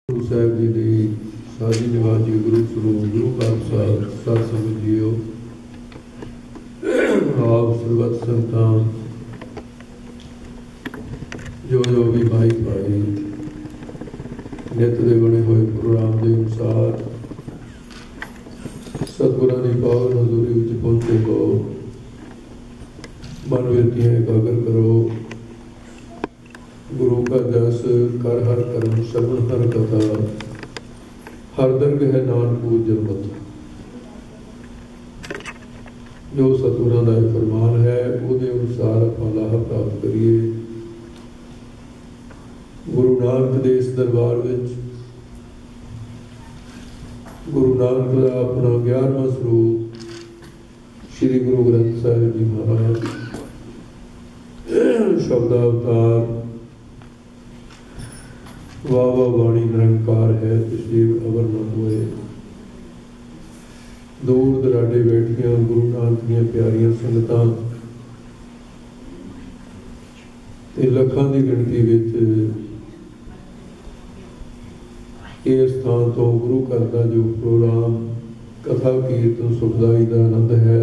गुरु साहिब जी की साजी निवाजी गुरु स्वरूप गुरु खालसा सत संगत जीओ। आप सर्वत संतान जो भी भाई भाई नित के बने हुए प्रोग्राम के अनुसार सतगुरां की पावन हजूरी विच पहुंचे हो। मन विरतियां एकाग्र करो। गुरु का जस कर हर कर्म श्रवण हर कथा हर दर्ग है नानक पूजन मत। जो सतगुरां दा फरमान है उसके अनुसार आपां लाभ प्राप्त करिए। गुरु नानक दे इस दरबार विच गुरु नानक का अपना 11वां स्वरूप श्री गुरु ग्रंथ साहिब जी महाराज शब्दावतार वाह वाणी निरंकार है तशरीफ अवर न हुए। दूर दराडे बैठिया गुरु नानक दी प्यारियां संगतां ते लखां की गिणती विच इस स्थान तो गुरु घर का जो प्रोग्राम कथा कीर्तन सुखदाई का आनंद है,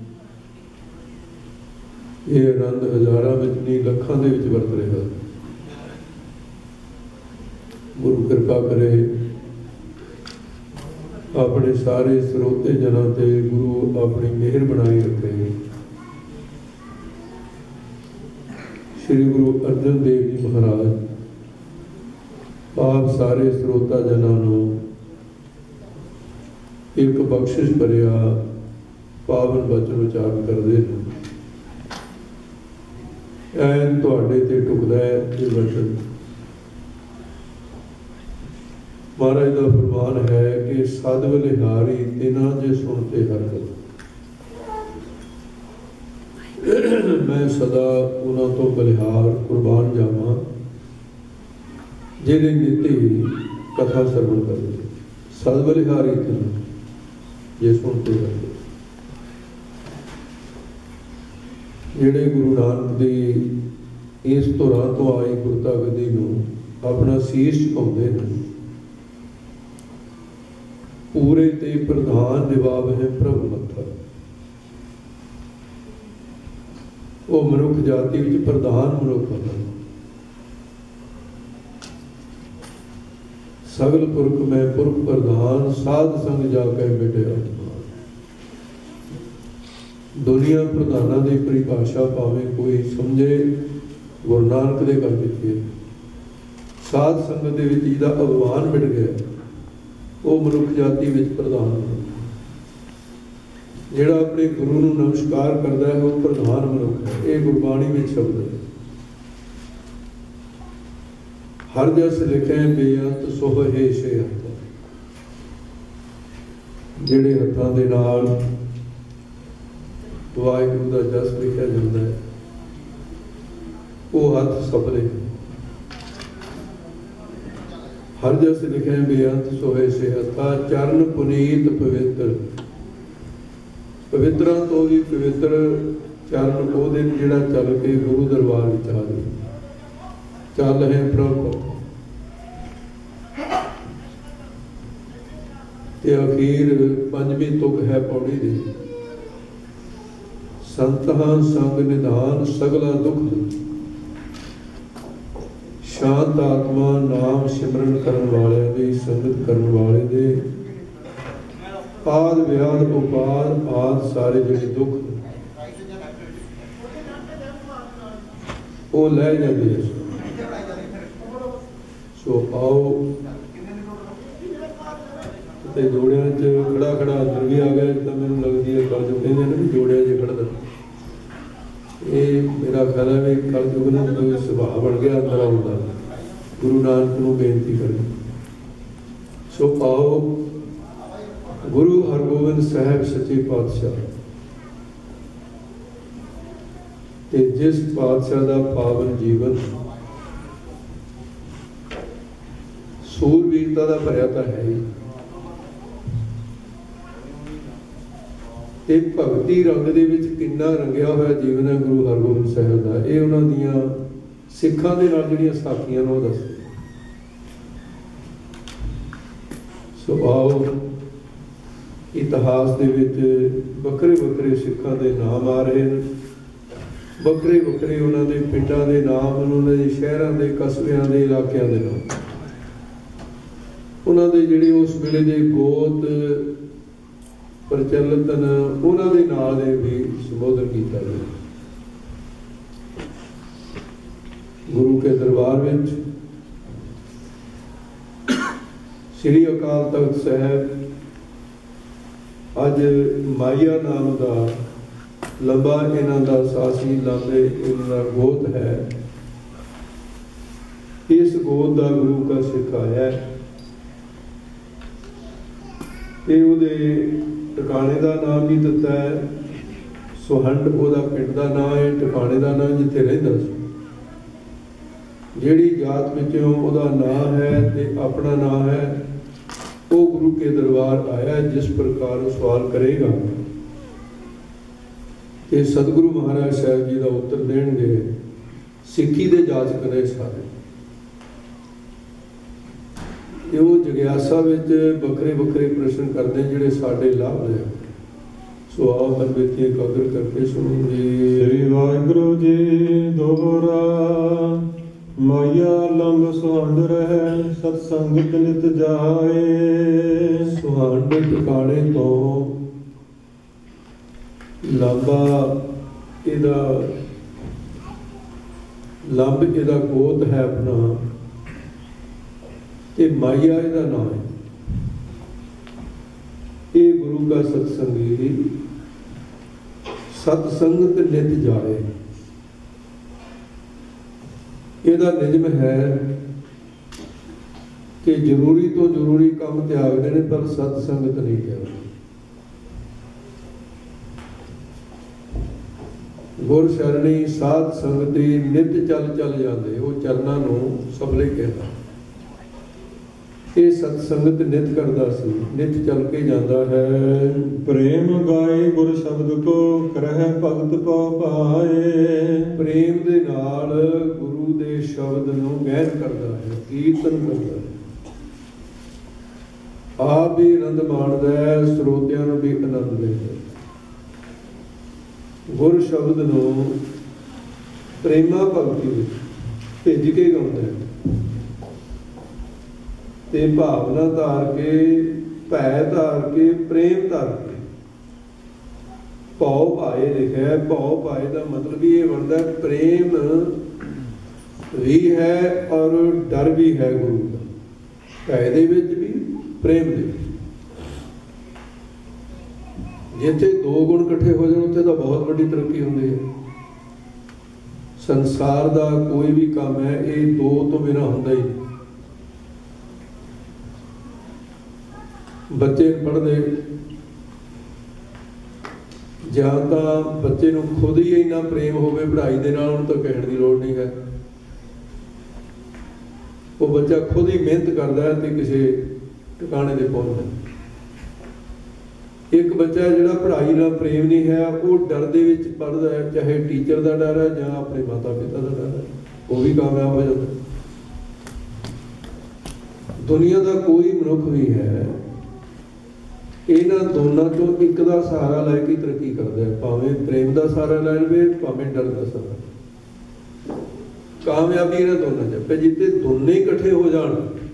ये आनंद हजारां विच नहीं लखां दे विच वरत रहा। गुरु कृपा करे अपने सारे स्रोते जनां ते गुरु अपनी मेहर बनाई रखे। श्री गुरु अर्जन देव जी महाराज आप सारे स्रोता जनां नूं एक बख्शिश भरिया पावन वचन उचारण करते हैं। ऐन तुहाडे ते टुकदा है ये वचन। महाराज का फरमान है कि सद बलिहारी तिना जे सुनते हर गल। मैं सदा उन्होंने तो बलिहार कुर्बान जावा जिन्हें नीति कथा श्रवण करते। सद बलिहारी तिना जे सुनते हर गल। जिहड़े गुरु नानक दी इस धुरां तो आई गुरता गदी नूं अपना शीश झुकाउंदे ने। पूरे ते प्रधान जवाब है प्रभु मत्था। वो मनुख जाति विच प्रधान मनुख है। सगल पुरख में पुरख प्रधान साध संग जाके बेटे आत्मा। दुनिया प्रधाना की परिभाषा भावें कोई समझे गुरु नानक दे कर दिती। साध संगत दे विच जिहदा अभिमान मिट गया वो मनुख जाति विच प्रधान है। जिहड़ा अपने गुरु नूं नमस्कार करता है वो प्रधान मनुख है। ये गुरबाणी में शब्द है। हर जस लिखे बेअंत सोह है छे हथ। जिहड़े हत्थां दे नाल वाहिगुरू दा जस लिखिया जाता है वो हथ सफले। हर जस लिखे बेअंत सोहे से हथा चरण पुनीत पवित्र। पवित्रा तो भी पवित्र चरण वो दिन जिहड़ा चल के गुरु दरबार विच आ गए। चल है प्रभु ते अखीर पंजवीं तुक है पौड़ी दी। संतां संग निधान सगला दुख। शांत आत्मा नाम सिमरन करन वाले दे संगत करन वाले दे आद व्याध उपाद आद सारे जिहड़े दुख वो लै जांदे। सो आओ ते जोड़ियां च खड़ा खड़ा अंदर भी आ गया तो मैनूं लगदी है कल जो कहंदे ने जोड़ियां च खड़दा। ये मेरा ख्याल है भी कल युग ने कोई सुभाव बन गया अंदर आउंदा। गुरु नानक नूं बेनती करें। सो आओ गुरु हरगोबिंद साहब सच्चे पातशाह ते जिस पातशाह का पावन जीवन सूरवीरता का भरिया तो है ही ते भगती रंग दे विच किन्ना रंगिया होया जीवन है गुरु हरगोबिंद साहब का। ये उन्हां दियां सिखां दे नाल जिहड़ियां साखियां ने वो दसदे। सो आओ इतिहास दे विच वक्रे वक्रे सिखां दे नाम आ रहे हैं, वक्रे वक्रे उन्होंने पिंडां दे नाम, उन्होंने शहरां दे कस्बियां दे इलाकियां दे नाम, उन्होंने जिहड़े उस वेले दे गोत प्रचलित न उन्होंने नाल दे भी संबोधन किया गया। गुरु के दरबार में श्री अकाल तख्त साहब अज माइया नाम का लंबा इन्हां दा सासी लांबे इन्हां दा गोत है। इस गोत का गुरु का सिख आया ते उहदे टिकाणे का नाम भी दिता है सुहंड, उहदा पिंड का नाम है, टिकाणे का नाम जिथे रहिंदा सी, जिहड़ी जात विचों उहदा नाम है ते अपना नाम है, वो गुरु के दरबार आया। जिस प्रकार सवाल करेगा कि सतगुरु महाराज साहब जी का उत्तर देंगे, सिक्खी दे जाचक ने सारे वो जग्यासा विच बखरे बखरे प्रश्न करते हैं जिहड़े साडे लाभ रहे। सो आओ बंदे एकाग्र करके सुनेंगे। श्री वाहिगुरु जी दोहरा माया लंब सुहंड रहे सत्संगत नित जाए। सुहंड टिकाणे तो लंबा इहदा लंब इहदा गोत है अपना, ये माया इहदा नाम है। ये गुरु का सत्संगी सत्संगत नित जाए, इहदा निजम है कि जरूरी तो जरूरी काम त्यागते हैं पर सत्संगत नहीं त्यागते। गुर शरणी साध संगति नित चल चल जाते, वो चरना नूं सबले कहता। ये सत्संगत नित करदा सी, नित चल के जाता है। प्रेम गाए गुर शब्द को करह भगत पाओ पाए। प्रेम दे नाल गुरु दे शब्द नूं गहन करदा है, कीर्तन करदा है, आप भी आनंद माणदा है, ਸਰੋਤਿਆਂ ਨੂੰ भी आनंद लेंदा है। गुर शब्द नूं प्रेमा भगती विच भेज के गाउंदा है ते भावना धार के, भै धार के, प्रेम धार के। भाव भाए लिखा है, भाव भाए का मतलब ये बनता है प्रेम भी है और डर भी है गुरु का। भै दे विच भी प्रेम दे जिथे दो गुण इकट्ठे हो जाए उत्थे तो बहुत बड़ी तरक्की होती है। संसार का कोई भी काम है ये दो तो बिना होंदा ही नहीं। बच्चे पढ़ते ਜਾਂ ਤਾਂ ਬੱਚੇ ਨੂੰ खुद ही इन्ना प्रेम होवे पढ़ाई दे नाल, उन्हें तो कहण दी लोड़ नहीं है। वो बच्चा खुद ही मेहनत करता है तो किसी ठिकाने ते पहुंचता। एक बच्चा जिहड़ा पढ़ाई नाल प्रेम नहीं है वो डर दे विच पढ़दा है, चाहे टीचर का डर है या अपने माता पिता का डर है, वो भी कामयाब हो जाता। दुनिया का कोई मनुख भी है इन्हां दोनों चों एक दा सहारा लैके तरक्की करता है, भावें प्रेम का सहारा लै लवे भावें डर का सहारा। कामयाबी इन्हां दोनों च जिते दोनों इकट्ठे हो जान,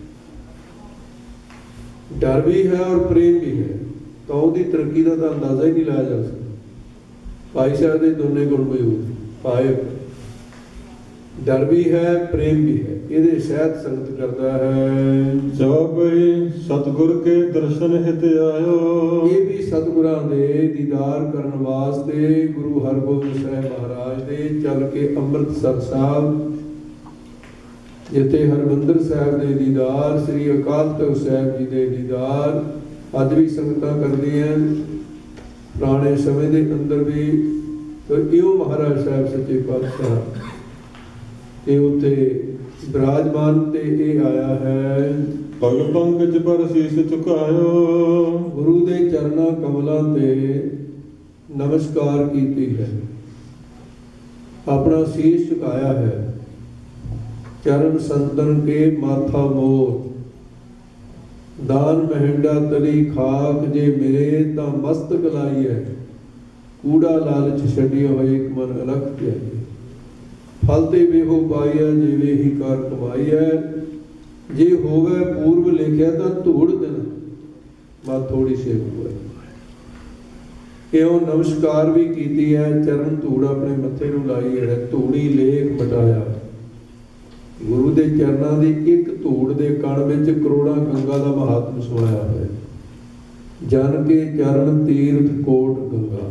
डर भी है और प्रेम भी है, तो उसकी तरक्की का तो अंदाजा ही नहीं लाया जा सकता। भाई साहब के दोनों गुण मौजूद पाए, डर भी है प्रेम भी है, ये शहद संगत करता है। जब सतगुर के दर्शन हित आयो। ये भी सतगुरां दे दीदार करन वास्ते गुरु हरगोबिंद साहब महाराज दे चल के अमृतसर साहब जिथे हरमंदिर साहब दे दीदार, श्री अकाल तख्त साहब जी दे दीदार अज भी संगतां करदियां। पुराने समय के अंदर भी तो इहो महाराज साहब सच्चे पातशाह ते उत्थे विराजमान ते ये आया है। पग पंकज पर शीश झुकायो। गुरु दे चरणा कमलों ते नमस्कार कीती है, अपना शीश झुकाया है। चरण संतन के माथा मोर दान महिंडा तली खाक जे मेरे ता मस्तक लाई है कूड़ा लालच छड़िया हो एक मन अलख प्याई फलते बेहो पाई है जिवे ही कार कमाई है जे होवे पूर्व लिखिया ता धूड़ दिन मा थोड़ी सेव हुई क्यों नमस्कार भी कीती है चरण धूड़ अपने मत्थे नूं लाई है धूड़ी लेख मटाया गुरु के चरणों की एक धूड़ के कण में करोड़ा गंगा का महात्म समाया है जन के चरण तीर्थ कोट गंगा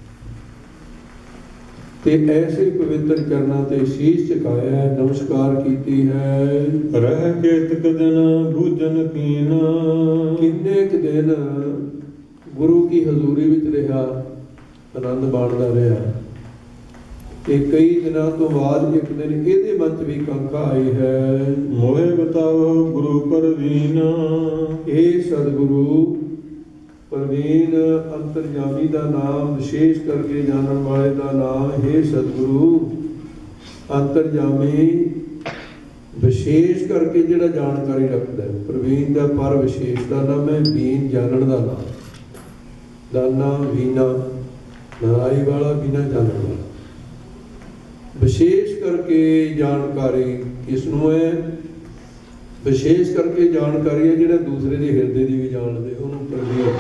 ते ऐसे पवित्र चरणों ते शीश झुकाया है नमस्कार कीती है रह केतक दिन भूजन कीना किन्ने क दिन गुरु की हजूरी विच रहा आनंद माणदा रहा कि कई दिनों तो बाद एक दिन ਇਹਦੇ ਮਨ 'ਚ ਵੀ ਕੰਕਾ ਆਈ ਹੈ ਮੋਹਿ ਬਤਾਓ ਗੁਰੂ ਪ੍ਰਵੀਨ ਇਹ ਸਤਿਗੁਰੂ ਪ੍ਰਵੀਨ ਅੰਤਰਜਾਮੀ ਦਾ ਨਾਮ ਵਿਸ਼ੇਸ਼ ਕਰਕੇ ਜਾਣਨ ਵਾਲੇ ਦਾ ਨਾਮ ਹੈ ਸਤਿਗੁਰੂ ਅੰਤਰਜਾਮੀ ਵਿਸ਼ੇਸ਼ ਕਰਕੇ ਜਿਹੜਾ ਜਾਣਕਾਰੀ ਰੱਖਦਾ ਹੈ ਪ੍ਰਵੀਨ ਦਾ ਪਰ ਵਿਸ਼ੇਸ਼ ਦਾ ਨਾਮ ਹੈ ਬੀਨ ਜਾਣਨ ਦਾ ਨਾਮ ਦਾਨਾ ਵੀਨਾ ਨਾਈ ਵਾਲਾ ਬਿਨਾ ਜਾਣਨ ਵਾਲਾ विशेष करके जानकारी किसनों है विशेष करके जानकारी है जिहड़ा दूसरे के हिरदे की भी जानते उन्होंने प्रवीण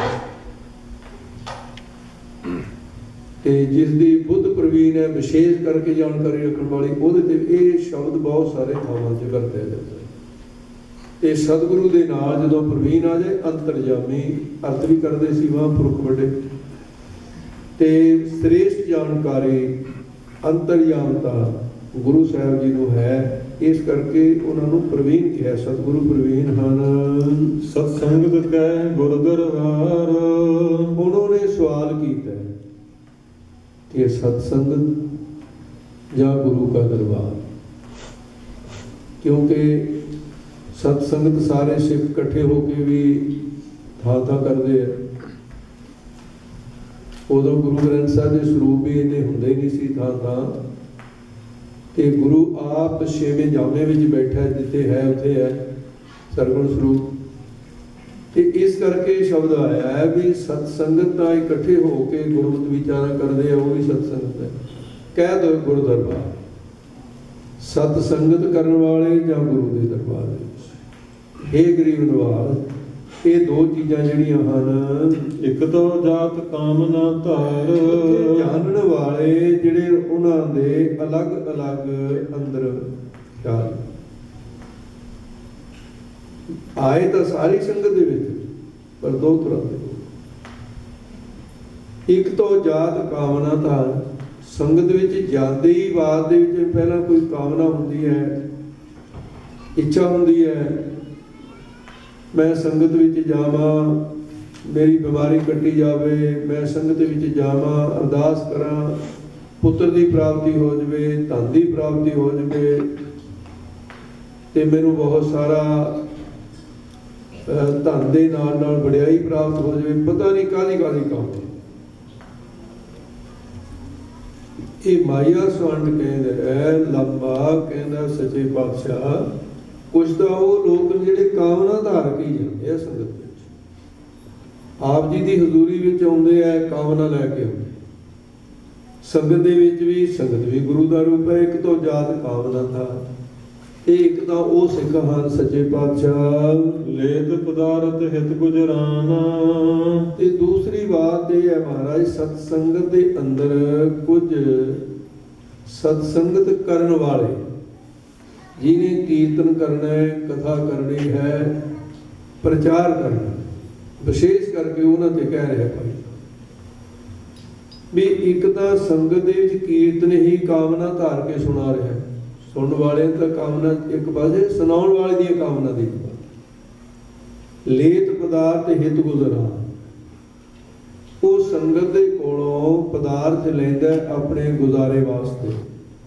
ते जिसकी बुद्ध प्रवीण है विशेष करके जानकारी रखने वाली ਉਹਦੇ ते ये शब्द बहुत सारे थावां 'ਚ वरतिया जाता है ते सतगुरु दे नाल जदों प्रवीण आ जाए अंतरजामी अर्थ भी करते सी महापुरख वड्डे ते श्रेष्ठ जानकारी अंतरयामता गुरु साहब जी को है इस करके उन्होंने प्रवीण कहा सतगुरु प्रवीण हैं सत्संगत कह गुरु दरबार उन्होंने सवाल किया कि सत्संगत या गुरु का दरबार क्योंकि सत्संगत सारे सिख इकट्ठे होके भी था करते हैं उदों गुरु ग्रंथ साहब के स्वरूप भी इन्ने हुंदे नहीं सी थां ते गुरु आप छेवें जामे विच बैठा जिथे है उत्थे है सरगुण स्वरूप ते इस करके शब्द आया है भी सत्संगत नाल इकट्ठे होके गुरमत विचारा करते हैं वो भी सत्संगत है कह दो गुरु दरबार सत्संगत करने वाले या गुरु के दरबार हे गरीब नवाज ये दो चीज़ां जिहड़ियां हन एक तो जात कामना धार जानने वाले जिहड़े उन्हां दे अलग अलग अंदर ख्याल आए तो सारी संगत दे विच पर दो तरह के एक तो जात कामना धार संगत विच जाते ही बाद दे विच पहला कोई कामना हुंदी है इच्छा हुंदी है मैं संगत विच जावां मेरी बीमारी कट्टी जावे मैं संगत विच जावां अरदास करां पुत्र की प्राप्ति हो जाए धन की प्राप्ति हो जाए ते मैनूं बहुत सारा धन दे नाल नाल वडियाई प्राप्त हो जाए पता नहीं काहदी काहदी काम ये माया संड कहंदा लंबा कहंदा सच्चे पातशाह कुछ तो वो लोग जिहड़े कामना धारक ही जाते हैं संगत विच आप जी की हजूरी विच आउंदे है कामना लैके आउंदे संगत दे विच भी संगत भी गुरु का रूप है एक तो जात कामना था एक तो वो सिख हन सच्चे पातशाह लेत पदारथ हित गुजराना ते दूसरी बात यह है महाराज सत्संगत के अंदर कुछ सत्संगत करने वाले जिन्हें कीर्तन करना है कथा करनी है प्रचार करना विशेष करके उन्होंने कह रहे भाई भी एक तो संगत कीर्तन ही कामना धार के सुना रहा है सुनने वाले तो कामना एक पासे सुनाने वाले दी कामना दी लेत पदार्थ हित गुजरा वो संगत के कोलों पदार्थ लैंदा अपने गुजारे वास्ते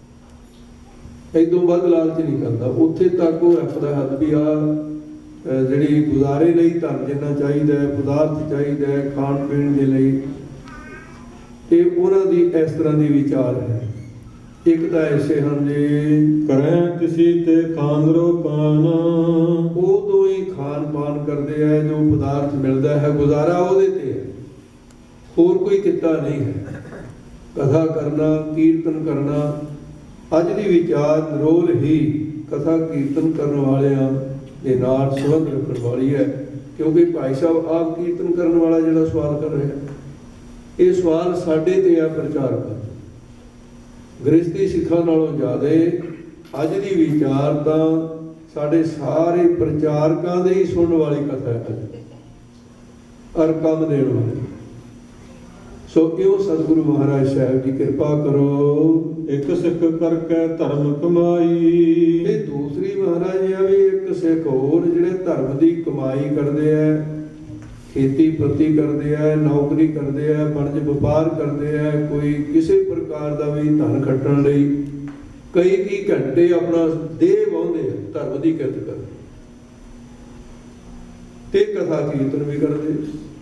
इदों वध लालच नहीं करता उत्थे तक वो रखता हद भी आ जी गुजारे लई धन जिन्ना चाहिए पदार्थ चाहिए खाण पीण के लिए ते उन्हां दी इस तरह की विचार है एक तो ऐसे हैं जी करें किसी ते खांदरो पाना उदों ही ਖਾਣ ਪਾਨ ਕਰਦੇ ਹੈ, ਜੋ ਪਦਾਰਥ ਮਿਲਦਾ ਹੈ ਗੁਜ਼ਾਰਾ ਉਹਦੇ ਤੇ ਹੈ, ਹੋਰ ਕੋਈ ਕਿੱਤਾ ਨਹੀਂ ਹੈ। ਕਥਾ ਕਰਨਾ, ਕੀਰਤਨ ਕਰਨਾ, ਅੱਜ ਦੀ ਵਿਚਾਰ ਨਿਰੋਲ ਹੀ ਕਥਾ ਕੀਰਤਨ ਕਰਨ ਵਾਲਿਆਂ ਦੇ ਨਾਲ ਸੰਬੰਧ ਰੱਖਣ ਵਾਲੀ ਹੈ। ਕਿਉਂਕਿ ਭਾਈ ਸਾਹਿਬ ਆਪ ਕੀਰਤਨ ਕਰਨ ਵਾਲਾ ਜਿਹੜਾ ਸਵਾਲ ਕਰ ਰਿਹਾ, ਇਹ ਸਵਾਲ ਸਾਡੇ ਤੇ ਆ ਪ੍ਰਚਾਰਕਾਂ, ਗ੍ਰਸਤੀ ਸਿੱਖਾਂ ਨਾਲੋਂ ਜ਼ਿਆਦਾ ਅੱਜ ਦੀ ਵਿਚਾਰ ਤਾਂ ਸਾਡੇ ਸਾਰੇ ਪ੍ਰਚਾਰਕਾਂ ਦੇ ਹੀ ਸੁਣਨ ਵਾਲੀ ਕਥਾ ਹੈ ਔਰ ਕੰਮ ਦੇਣ ਵਾਲੀ। ਸੋ ਇਉਂ ਸਤਿਗੁਰੂ ਮਹਾਰਾਜ ਸਾਹਿਬ ਜੀ ਕਿਰਪਾ ਕਰੋ, ਇੱਕ ਸਿੱਖ ਕਰਕੇ ਧਰਮ ਕਮਾਈ। ਇਹ ਦੂਸਰੀ ਮਹਾਰਾਜ ਆ ਵੀ ਇੱਕ ਸਿੱਖ ਹੋਰ ਜਿਹੜੇ ਧਰਮ ਦੀ ਕਮਾਈ ਕਰਦੇ ਆ, ਖੇਤੀ ਪੱਤੀ ਕਰਦੇ ਆ, ਨੌਕਰੀ ਕਰਦੇ ਆ, ਵਣਜ ਵਪਾਰ ਕਰਦੇ ਆ, ਕੋਈ ਕਿਸੇ ਪ੍ਰਕਾਰ ਦਾ ਵੀ ਧਨ ਖੱਟਣ ਲਈ ਕਈ ਘੰਟੇ ਆਪਣਾ ਦੇਹ ਵਾਹੁੰਦੇ ਆ ਧਰਮ ਦੀ ਕਿਰਤ ਕਰਦੇ, ਤੇ ਕਥਾ ਕੀਰਤਨ ਵੀ ਕਰਦੇ।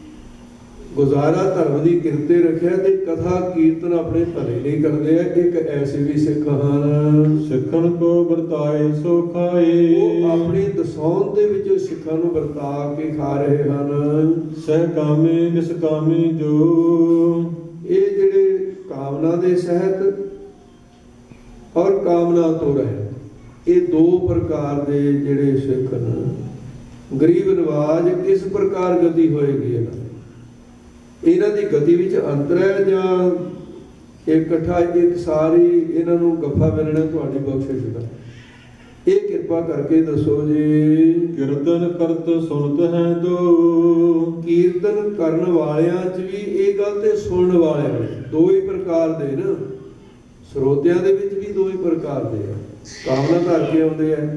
ਗੁਜ਼ਾਰਾ ਧਰਮ ਦੀ ਕਿਰਤੇ ਰੱਖਿਆ ਤੇ ਕਥਾ ਕੀਰਤਨ ਆਪਣੇ ਭਲੇ ਲਈ ਕਰਦੇ ਆ। ਇੱਕ ਐਸੇ ਵੀ ਸਿੱਖ ਹਨ, ਸਿੱਖਣ ਕੋ ਵਰਤਾਏ ਸੋ ਖਾਏ। ਉਹ ਆਪਣੀ ਦਸੌਂਦ ਦੇ ਵਿੱਚ ਸਿੱਖਾਂ ਨੂੰ ਵਰਤਾ ਕੇ ਖਾ ਰਹੇ ਹਨ। ਸਹਿ ਕਾਮੇ ਨਿਸਕਾਮੀ ਜੋ, ਇਹ ਜਿਹੜੇ ਕਾਮਨਾ ਦੇ ਸਹਿਤ ਔਰ ਕਾਮਨਾ ਤੋਂ ਰਹਿਤ, ਇਹ ਦੋ ਪ੍ਰਕਾਰ ਦੇ ਜਿਹੜੇ ਸਿੱਖ ਹਨ। ਗਰੀਬ ਨਵਾਜ ਕਿਸ ਪ੍ਰਕਾਰ ਗਤੀ ਹੋਏਗੀ ਇਹਨਾਂ ਦੀ ਗਤੀ ਵਿੱਚ ਅੰਤਰ ਹੈ ਜਾਂ ਇਕੱਠਾ ਇੱਕ ਸਾਰੀ ਇਹਨਾਂ ਨੂੰ ਗੱਫਾ ਮਿਲਣਾ ਤੁਹਾਡੀ ਬਖਸ਼ਿਸ਼ ਦਾ? ਇਹ ਕਿਰਪਾ ਕਰਕੇ ਦੱਸੋ ਜੀ। ਕੀਰਤਨ ਕਰਤ ਸੁਣਤ ਹੈ ਦੋ, ਕੀਰਤਨ ਕਰਨ ਵਾਲਿਆਂ 'ਚ ਵੀ ਇਹ ਗੱਲ ਤੇ ਸੁਣਨ ਵਾਲਿਆਂ ਵਿੱਚ ਦੋ ਹੀ ਪ੍ਰਕਾਰ ਦੇ ਨਾ, ਸਰੋਤਿਆਂ ਦੇ ਵਿੱਚ ਵੀ ਦੋ ਹੀ ਪ੍ਰਕਾਰ ਦੇ ਆ। ਕਾਮਨਾ ਧਰ ਕੇ ਆਉਂਦੇ ਆ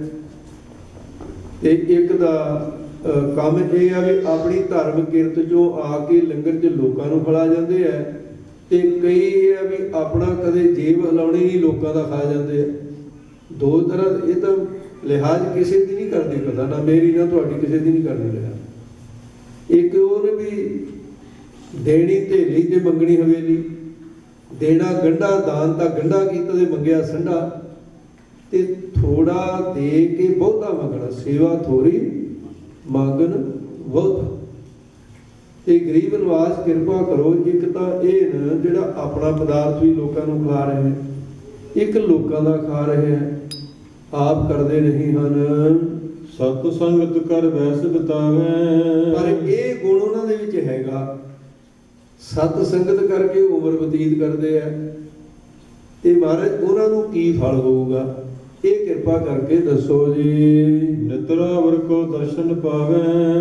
ਤੇ ਇੱਕ ਦਾ ਕੰਮ ਇਹ ਆ ਵੀ ਆਪਣੀ ਧਰਮ ਕਿਰਤ 'ਚੋਂ ਆ ਕੇ ਲੰਗਰ 'ਚ ਲੋਕਾਂ ਨੂੰ ਖਿਲਾ ਜਾਂਦੇ ਆ, ਤੇ ਕਈ ਇਹ ਆ ਵੀ ਆਪਣਾ ਕਦੇ ਜੇਬ ਹਿਲਾਉਣੀ ਨਹੀਂ, ਲੋਕਾਂ ਦਾ ਖਾ ਜਾਂਦੇ ਆ। ਦੋ ਤਰ੍ਹਾਂ ਇਹ ਤਾਂ ਲਿਹਾਜ਼ ਕਿਸੇ ਦੀ ਨਹੀਂ ਕਰਦੀ ਕਥਾ, ਨਾ ਮੇਰੀ ਨਾ ਤੁਹਾਡੀ ਕਿਸੇ ਦੀ ਨਹੀਂ ਕਰਨੀ ਲਿਹਾਜ਼। ਇੱਕ ਉਹਨੇ ਵੀ ਦੇਣੀ ਧੇਲੀ ਤੇ ਮੰਗਣੀ ਹਵੇਲੀ, ਦੇਣਾ ਗੰਢਾ ਦਾਨ ਤਾਂ ਗੰਢਾ ਕੀਤਾ ਤੇ ਮੰਗਿਆ ਸੰਢਾ, ਤੇ ਥੋੜਾ ਦੇ ਕੇ ਬਹੁਤਾ ਮੰਗਣਾ, ਸੇਵਾ ਥੋੜੀ ਮੰਗਣ ਬਹੁਤਾ। ਤੇ ਗਰੀਬ ਨਵਾਜ਼ ਕਿਰਪਾ ਕਰੋ, ਇੱਕ ਤਾਂ ਇਹ ਨਾ ਜਿਹੜਾ ਆਪਣਾ ਪਦਾਰਥ ਵੀ ਲੋਕਾਂ ਨੂੰ ਖਿਲਾ ਰਹੇ, ਇੱਕ ਲੋਕਾਂ ਦਾ ਖਾ ਰਹੇ ਹੈ, ਆਪ ਕਰਦੇ ਨਹੀਂ ਹਨ। ਸਤ ਸੰਗਤ ਕਰ ਵੈਸ ਬਤਾਵੇ, ਪਰ ਇਹ ਗੁਣ ਉਹਨਾਂ ਦੇ ਵਿੱਚ ਹੈਗਾ, ਸਤ ਸੰਗਤ ਕਰਕੇ ਉਮਰ ਬਤੀਤ ਕਰਦੇ ਆ, ਤੇ ਮਹਾਰਾਜ ਉਹਨਾਂ ਨੂੰ ਕੀ ਫਲ ਹੋਊਗਾ ਇਹ ਕਿਰਪਾ ਕਰਕੇ ਦੱਸੋ ਜੀ। ਨਿਤਰਾਵਰ ਕੋ ਦਰਸ਼ਨ ਪਾਵੇ,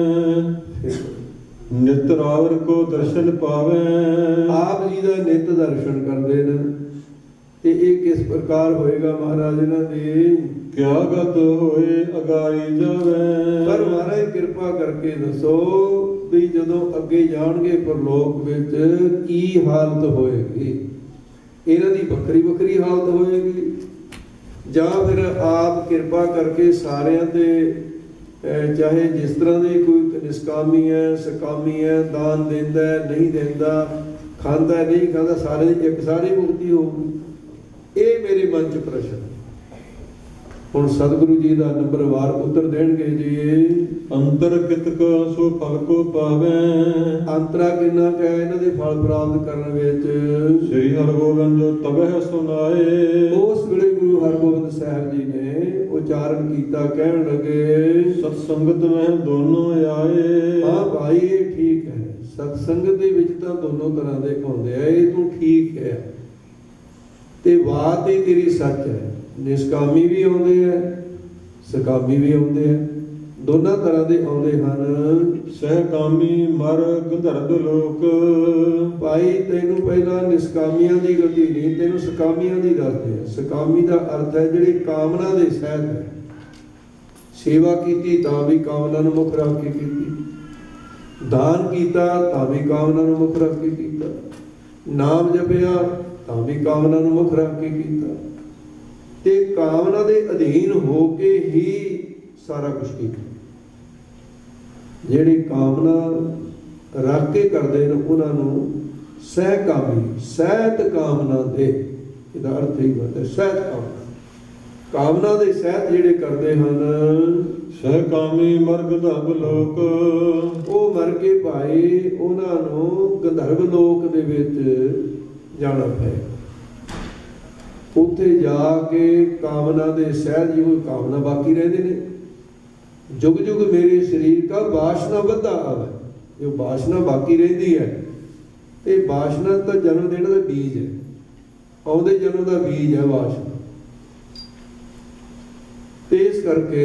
ਨਿਤਰਾਵਰ ਕੋ ਦਰਸ਼ਨ ਪਾਵੇ। ਆਪ ਜੀ ਦਾ ਨਿਤ ਦਰਸ਼ਨ ਕਰਦੇ ਨੇ, ਤੇ ਇਹ ਕਿਸ ਪ੍ਰਕਾਰ ਹੋਏਗਾ ਮਹਾਰਾਜ ਇਹਨਾਂ ਦੀ? ਕਿਆ ਗਤ ਹੋਏ ਅਗਾਈ ਜਾਵੇ। ਪਰ ਮਹਾਰਾਜ ਕਿਰਪਾ ਕਰਕੇ ਦੱਸੋ ਵੀ ਜਦੋਂ ਅੱਗੇ ਜਾਣਗੇ ਪਰਲੋਕ ਵਿੱਚ ਕੀ ਹਾਲਤ ਹੋਏਗੀ? ਇਹਨਾਂ ਦੀ ਵੱਖਰੀ ਵੱਖਰੀ ਹਾਲਤ ਹੋਏਗੀ, ਜਾਂ ਫਿਰ ਆਪ ਕਿਰਪਾ ਕਰਕੇ ਸਾਰਿਆਂ ਤੇ ਚਾਹੇ ਜਿਸ ਤਰ੍ਹਾਂ ਦੀ ਕੋਈ ਨਿਸਕਾਮੀ ਹੈ, ਸਕਾਮੀ ਹੈ, ਦਾਨ ਦਿੰਦਾ ਨਹੀਂ ਦਿੰਦਾ, ਖਾਂਦਾ ਨਹੀਂ ਖਾਂਦਾ, ਸਾਰੇ ਦੀ ਇੱਕ ਸਾਰੀ ਮੁਕਤੀ ਹੋਊਗੀ? ਇਹ ਮੇਰੇ ਮਨ 'ਚ ਪ੍ਰਸ਼ਨ। ਹੁਣ ਸਤਿਗੁਰੂ ਜੀ ਦਾ ਨੰਬਰਵਾਰ ਉੱਤਰ ਦੇਣਗੇ ਜੀ। ਅੰਤਰ ਕਿਤਕ ਸੋ ਫਲ ਕੋ ਪਾਵੇ, ਅੰਤਰਾ ਕਿੰਨਾ ਕੁ ਹੈ ਇਹਨਾਂ ਦੇ ਫਲ ਪ੍ਰਾਪਤ ਕਰਨ ਵਿੱਚ? ਸ੍ਰੀ ਹਰਿਗੋਬਿੰਦ ਤਬਹਿ ਸੁਨਾਏ। ਉਸ ਵੇਲੇ ਗੁਰੂ ਹਰਿਗੋਬਿੰਦ ਸਾਹਿਬ ਜੀ ਨੇ ਉਚਾਰਨ ਕੀਤਾ, ਕਹਿਣ ਲੱਗੇ ਸਤ ਸੰਗਤ ਮੈਂ ਦੋਨੋਂ ਆਏ। ਹਾਂ ਭਾਈ ਇਹ ਠੀਕ ਹੈ, ਸਤ ਸੰਗਤ ਦੇ ਵਿੱਚ ਤਾਂ ਦੋਨੋਂ ਤਰ੍ਹਾਂ ਦੇ ਆਉਂਦੇ ਆ, ਇਹ ਤੂੰ ਠੀਕ ਹੈ, ਤੇ ਬਾਤ ਹੀ ਤੇਰੀ ਸੱਚ ਹੈ। ਨਿਸਕਾਮੀ ਵੀ ਆਉਂਦੇ ਆ, ਸਕਾਮੀ ਵੀ ਆਉਂਦੇ ਆ, ਦੋਨਾਂ ਤਰ੍ਹਾਂ ਦੇ ਆਉਂਦੇ ਹਨ। ਸਹਿਕਾਮੀ ਮਰ ਗੰਧਰਵ ਲੋਕ। ਭਾਈ ਤੈਨੂੰ ਪਹਿਲਾਂ ਨਿਸਕਾਮੀਆਂ ਦੀ ਗਤੀ ਨਹੀਂ, ਤੈਨੂੰ ਸਕਾਮੀਆਂ ਦੀ ਦੱਸਦੇ ਆ। ਸਕਾਮੀ ਦਾ ਅਰਥ ਹੈ ਜਿਹੜੇ ਕਾਮਨਾ ਦੇ ਸਹਿਤ ਹੈ। ਸੇਵਾ ਕੀਤੀ ਤਾਂ ਵੀ ਕਾਮਨਾ ਨੂੰ ਮੁੱਖ ਰੱਖ ਕੇ ਕੀਤੀ, ਦਾਨ ਕੀਤਾ ਤਾਂ ਵੀ ਕਾਮਨਾ ਨੂੰ ਮੁੱਖ ਰੱਖ ਕੇ ਕੀਤਾ, ਨਾਮ ਜਪਿਆ ਤਾਂ ਵੀ ਕਾਮਨਾ ਨੂੰ ਮੁੱਖ ਰੱਖ ਕੇ ਕੀਤਾ, ਤੇ ਕਾਮਨਾ ਦੇ ਅਧੀਨ ਹੋ ਕੇ ਹੀ ਸਾਰਾ ਕੁਝ ਕੀਤਾ। ਜਿਹੜੀ ਕਾਮਨਾ ਰੱਖ ਕੇ ਕਰਦੇ ਨੇ ਉਹਨਾਂ ਨੂੰ ਸਹਿਕਾਮੀ, ਸਹਿਤ ਕਾਮਨਾ ਦੇ, ਇਹਦਾ ਅਰਥ ਹੀ ਹੁੰਦਾ ਸਹਿਤ ਕਾਮਨਾ। ਕਾਮਨਾ ਦੇ ਸਹਿਤ ਜਿਹੜੇ ਕਰਦੇ ਹਨ ਸਹਿ ਕਾਮੀ ਮਰਗ ਧਬ ਲੋਕ। ਉਹ ਮਰ ਕੇ ਭਾਈ ਉਹਨਾਂ ਨੂੰ ਗੰਧਰਵ ਲੋਕ ਦੇ ਵਿੱਚ ਜਾਣਾ ਪਏਗਾ। ਉੱਥੇ ਜਾ ਕੇ ਕਾਮਨਾ ਦੇ ਸਹਿਜ ਜੀ ਕੋਈ ਕਾਮਨਾ ਬਾਕੀ ਰਹਿੰਦੇ ਨੇ। ਜੁਗ ਜੁਗ ਮੇਰੇ ਸਰੀਰ ਦਾ ਵਾਸ਼ਨਾ ਵਧਾ ਆਵੇ, ਜੋ ਵਾਸ਼ਨਾ ਬਾਕੀ ਰਹਿੰਦੀ ਹੈ ਤੇ ਵਾਸ਼ਨਾ ਤਾਂ ਜਨਮ ਦੇਣ ਦਾ ਬੀਜ ਹੈ, ਆਉਂਦੇ ਜਨਮ ਦਾ ਬੀਜ ਹੈ ਵਾਸ਼ਨਾ। ਤੇ ਇਸ ਕਰਕੇ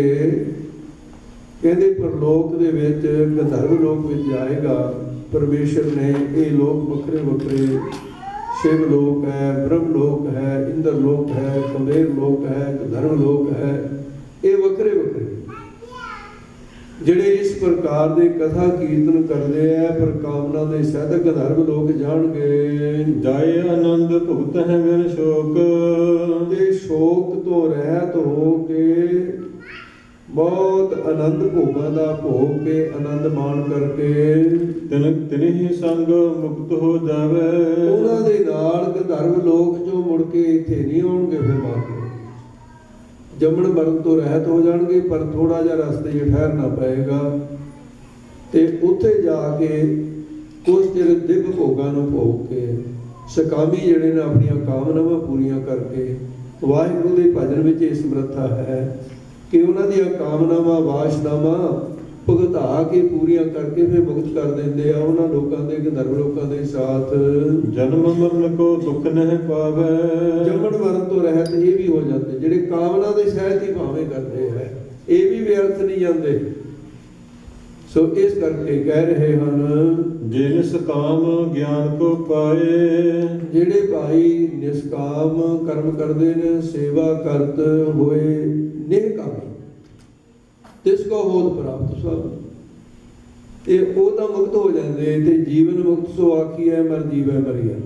ਕਹਿੰਦੇ ਪਰਲੋਕ ਦੇ ਵਿੱਚ ਗੰਧਰਵ ਲੋਕ ਵਿੱਚ ਜਾਏਗਾ। ਪਰਮੇਸ਼ਰ ਨੇ ਇਹ ਲੋਕ ਵੱਖਰੇ ਵੱਖਰੇ, शिव लोक है, ब्रह्म लोक है, इंद्र लोक है, कुबेर लोक है, गंधर्व लोक है, ये वक्रे वक्रे जिहड़े इस प्रकार के कथा कीर्तन करते हैं पर कामना के सहित गंधर्व लोक जाणगे। जाए आनंद भुगत है बिन शोक। ते शोक तो रहत हो के बहुत आनंद भोगां दा भोग के आनंद मान करके तिन ही संग मुक्त हो जावे। उन्हां दे नाल गंधर्व लोक जो मुड़ के इत्थे नहीं आउणगे, फिर बाकी जमन मरण तो रहत हो जाणगे। पर थोड़ा जिहा रस्ते 'ਚ ठहरना पएगा ते उत्थे जाके कुछ चिर दिव्य भोगां नूं भोग के सकामी जिहड़े ने अपणियां कामनावां पूरीਆਂ करके वाहिगुरू दे भजन विच इस समर्था है कि उन्हां दीयां कामनावां वासनावां भुगता के पूरीਆਂ करके फिर मुक्त कर देंदे आ। उन्हां लोकां दे गंधर्व लोकां दे साथ जन्म मरण को दुख नहीं पावे। जमन मरण तो रहत ये भी हो जाते, जिहड़े कामना दे सहित ही भावें करते हैं ये भी व्यर्थ नहीं जाते। सो इस करके कह रहे हैं जे निष्काम ज्ञान को पाए। जिहड़े भाई निष्काम कर्म करते हैं, सेवा करत होए निष्कामी तिसको होत प्राप्त सब, ते वो तो मुक्त हो जाते। ते जीवन मुक्त सो आखिए मर जीवै मरिया,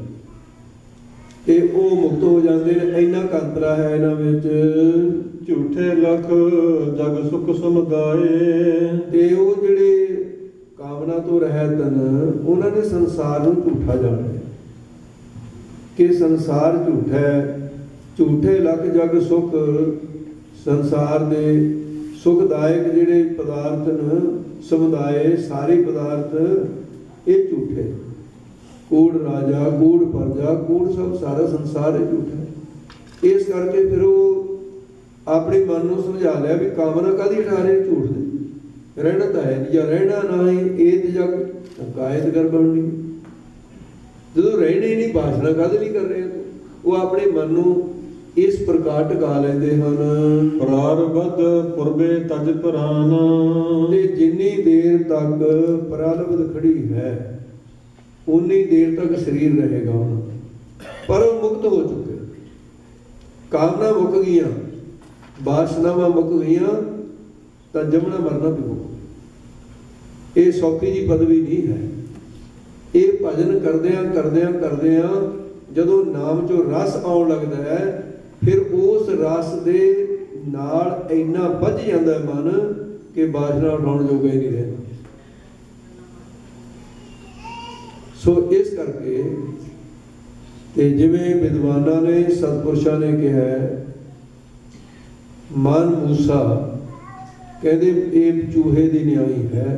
ते वो मुक्त हो जाते हैं। इन्ना कंतरा है इन्हां विच। झूठे लख जग सुख समुदाए। ते वो जिहड़े कामना तो रहत न उन्होंने संसार नूं झूठा जान लिया कि संसार झूठा है। झूठे लख जग सुख, संसार दे सुखदायक जिहड़े पदार्थ न समुदाय सारे पदार्थ ये झूठे। कूड़ राजा, कूड़ प्रजा, कूड़ सब सारा संसार है झूठा। इस करके फिर वो अपने मन को समझा लिया भी कामना कादी उठा रहे, झूठ दे रहना तो है नहीं, या रहना ना ही एत जग कायद कर बननी। जो रहने ही नहीं भाषणा कादे नहीं कर रहे, वो अपने मन को इस प्रकार टका लेंदे हन। प्रारब्ध पुरबे तज प्राण। ते जिन्नी देर तक प्रारब्ध खड़ी है उन्नी देर तक शरीर रहेगा उन्होंने, पर वो मुक्त हो चुके। कामना मुक गई, वासनावां मुक गई, तो जमना मरना भी मुक। ये सौखी जी पदवी नहीं है। ये भजन करदियां करदियां करदियां जदों नाम चो रस आउण लगदा है, फिर उस रस दे नाल इन्ना बज जांदा है मन कि वासना उठाउण जोगा ही नहीं रहंदा। सो इस करके ते जिवें विद्वानां ने सतपुरुषां ने कहा मन मूसा कहते एक चूहे की न्याई है।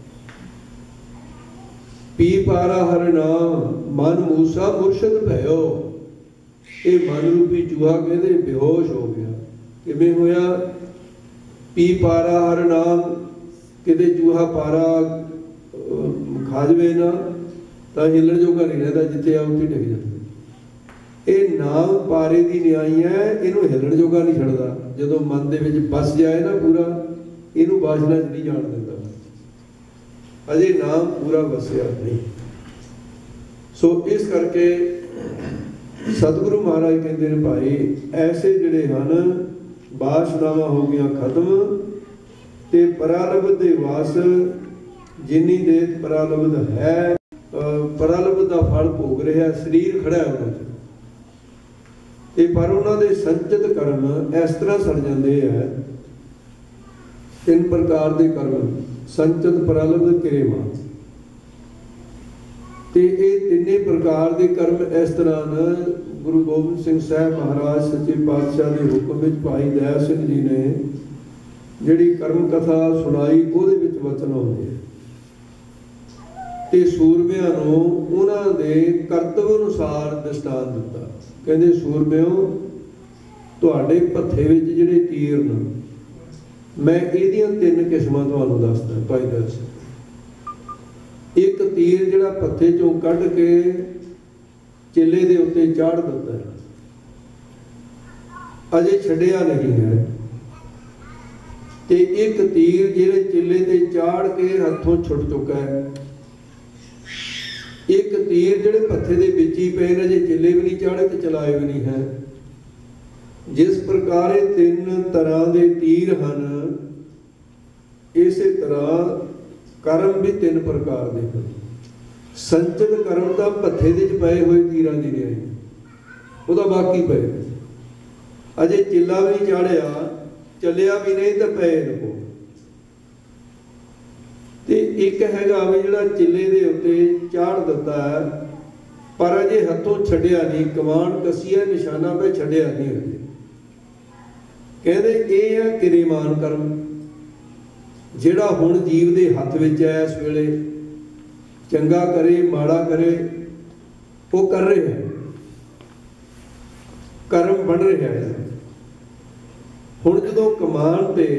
पी पारा हर नाम मन मूसा मुर्शद भयो। ये मन रूपी चूहा कहते बेहोश हो गया। किवें होया? पी पारा हर नाम, किते चूहा पारा खा जाए ना तो हिलण जोगा नहीं रहता, जिथे आ उत्थे डिग जाता। ये नाम पारे की न्याई है, इनू हिलण जोगा नहीं छड़दा। जदों मन दे विच बस जाए ना पूरा, इनू वासना च नहीं जाण दिंदा। अजे नाम पूरा वसिया नहीं। सो इस करके सतगुरु महाराज कहते हैं भाई ऐसे जिहड़े हन वासनावां हो गई खत्म, ते परालब्ध दे वास जिन्नी देर परालब्ध है, परालब्ध का फल भोग रहा, शरीर खड़ा है उन्होंने, पर उन्होंने संचित कर्म इस तरह सड़ जाते हैं। 3 प्रकार के कर्म संचित परालब्ध किरेवा, ते ये 3 प्रकार के कर्म इस तरह न गुरु गोबिंद सिंह साहब महाराज सच्चे पातशाह के हुक्म में भाई दया सिंह जी ने ਜਿਹੜੀ ਕਰਮ ਕਥਾ ਸੁਣਾਈ ਉਹਦੇ ਵਿੱਚ ਵਚਨ ਆਉਂਦੇ ਆ ਤੇ ਸੂਰਮਿਆਂ ਨੂੰ ਉਹਨਾਂ ਦੇ ਕਰਤਵ ਅਨੁਸਾਰ ਦ੍ਰਿਸ਼ਟਾਂਤ ਦਿੱਤਾ। ਕਹਿੰਦੇ ਸੂਰਮਿਓ, ਤੁਹਾਡੇ ਭੱਥੇ ਵਿੱਚ ਜਿਹੜੇ ਤੀਰ ਨੇ, ਮੈਂ ਇਹਦੀਆਂ 3 ਕਿਸਮਾਂ ਤੁਹਾਨੂੰ ਦੱਸਦਾ। ਭਾਈ ਦਰਸ, ਇੱਕ ਤੀਰ ਜਿਹੜਾ ਭੱਥੇ ਚੋਂ ਕੱਢ ਕੇ ਚੇਲੇ ਦੇ ਉੱਤੇ ਚਾੜ ਦਿੱਤਾ ਹੈ, ਅਜੇ ਛੱਡਿਆ ਨਹੀਂ ਹੈ। ਤੇ ਇੱਕ ਤੀਰ ਜਿਹੜੇ ਚੇਲੇ ਤੇ ਚਾੜ ਕੇ ਹੱਥੋਂ ਛੁੱਟ ਚੁੱਕਾ ਹੈ। ਇੱਕ ਤੀਰ ਜਿਹੜੇ ਭੱਥੇ ਦੇ ਵਿੱਚ ਹੀ ਪਏ ਨੇ, ਜੇ ਚੇਲੇ ਵੀ ਨਹੀਂ ਚਾੜੇ ਤੇ ਚਲਾਏ ਵੀ ਨਹੀਂ ਹੈ। ਜਿਸ ਪ੍ਰਕਾਰ ਇਹ 3 ਤਰ੍ਹਾਂ ਦੇ ਤੀਰ ਹਨ, ਇਸੇ ਤਰ੍ਹਾਂ ਕਰਮ ਵੀ 3 ਪ੍ਰਕਾਰ ਦੇ ਹਨ। ਸੰਚਿਤ ਕਰਮ ਤਾਂ ਭੱਥੇ ਦੇ ਵਿੱਚ ਪਏ ਹੋਏ ਤੀਰਾਂ ਦੀ ਰਿਆਈ, ਉਹਦਾ ਬਾਕੀ ਪਏ, ਅਜੇ ਚੇਲਾ ਵੀ ਨਹੀਂ ਚਾੜਿਆ, ਚੱਲਿਆ ਵੀ ਨਹੀਂ ਤਾਂ ਪਏ ਨੇ। ਤੇ ਇੱਕ ਹੈਗਾ ਵੀ ਜਿਹੜਾ ਚੇਲੇ ਦੇ ਉੱਤੇ ਚਾੜ ਦਿੱਤਾ ਹੈ, ਪਰ ਅਜੇ ਹੱਥੋਂ ਛੱਡਿਆ ਨਹੀਂ, ਕਮਾਨ ਕਸੀ ਹੈ, ਨਿਸ਼ਾਨਾ ਪੇ ਛੱਡਿਆ ਨਹੀਂ ਹਜੇ। ਕਹਿੰਦੇ ਇਹ ਹੈ ਕਿਰਿਮਾਨ ਕਰਮ, ਜਿਹੜਾ ਹੁਣ ਜੀਵ ਦੇ ਹੱਥ ਵਿੱਚ ਹੈ ਇਸ ਵੇਲੇ। ਚੰਗਾ ਕਰੇ ਮਾੜਾ ਕਰੇ, ਉਹ ਕਰ ਰਿਹਾ ਹੈ, ਕਰਮ ਬਣ ਰਿਹਾ ਹੈ। ਹੁਣ ਜਦੋਂ ਕਮਾਨ ਤੇ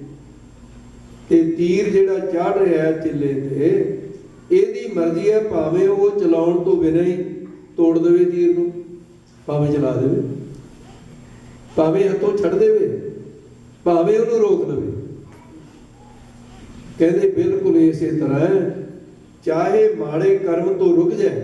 ਤੀਰ ਜਿਹੜਾ ਚਾੜ ਰਿਹਾ ਹੈ ਚੇਲੇ ਤੇ, ਇਹਦੀ ਮਰਜ਼ੀ ਹੈ, ਭਾਵੇਂ ਉਹ ਚਲਾਉਣ ਤੋਂ ਬਿਨਾਂ ਹੀ ਤੋੜ ਦੇਵੇ ਤੀਰ ਨੂੰ, ਭਾਵੇਂ ਚਲਾ ਦੇਵੇ, ਭਾਵੇਂ ਹੱਥੋਂ ਛੱਡ ਦੇਵੇ, ਭਾਵੇਂ ਉਹਨੂੰ ਰੋਕ ਦੇਵੇ। ਕਹਿੰਦੇ ਬਿਲਕੁਲ ਇਸੇ ਤਰ੍ਹਾਂ ਚਾਹੇ ਮਾੜੇ ਕਰਮ ਤੋਂ ਰੁਕ ਜਾਏ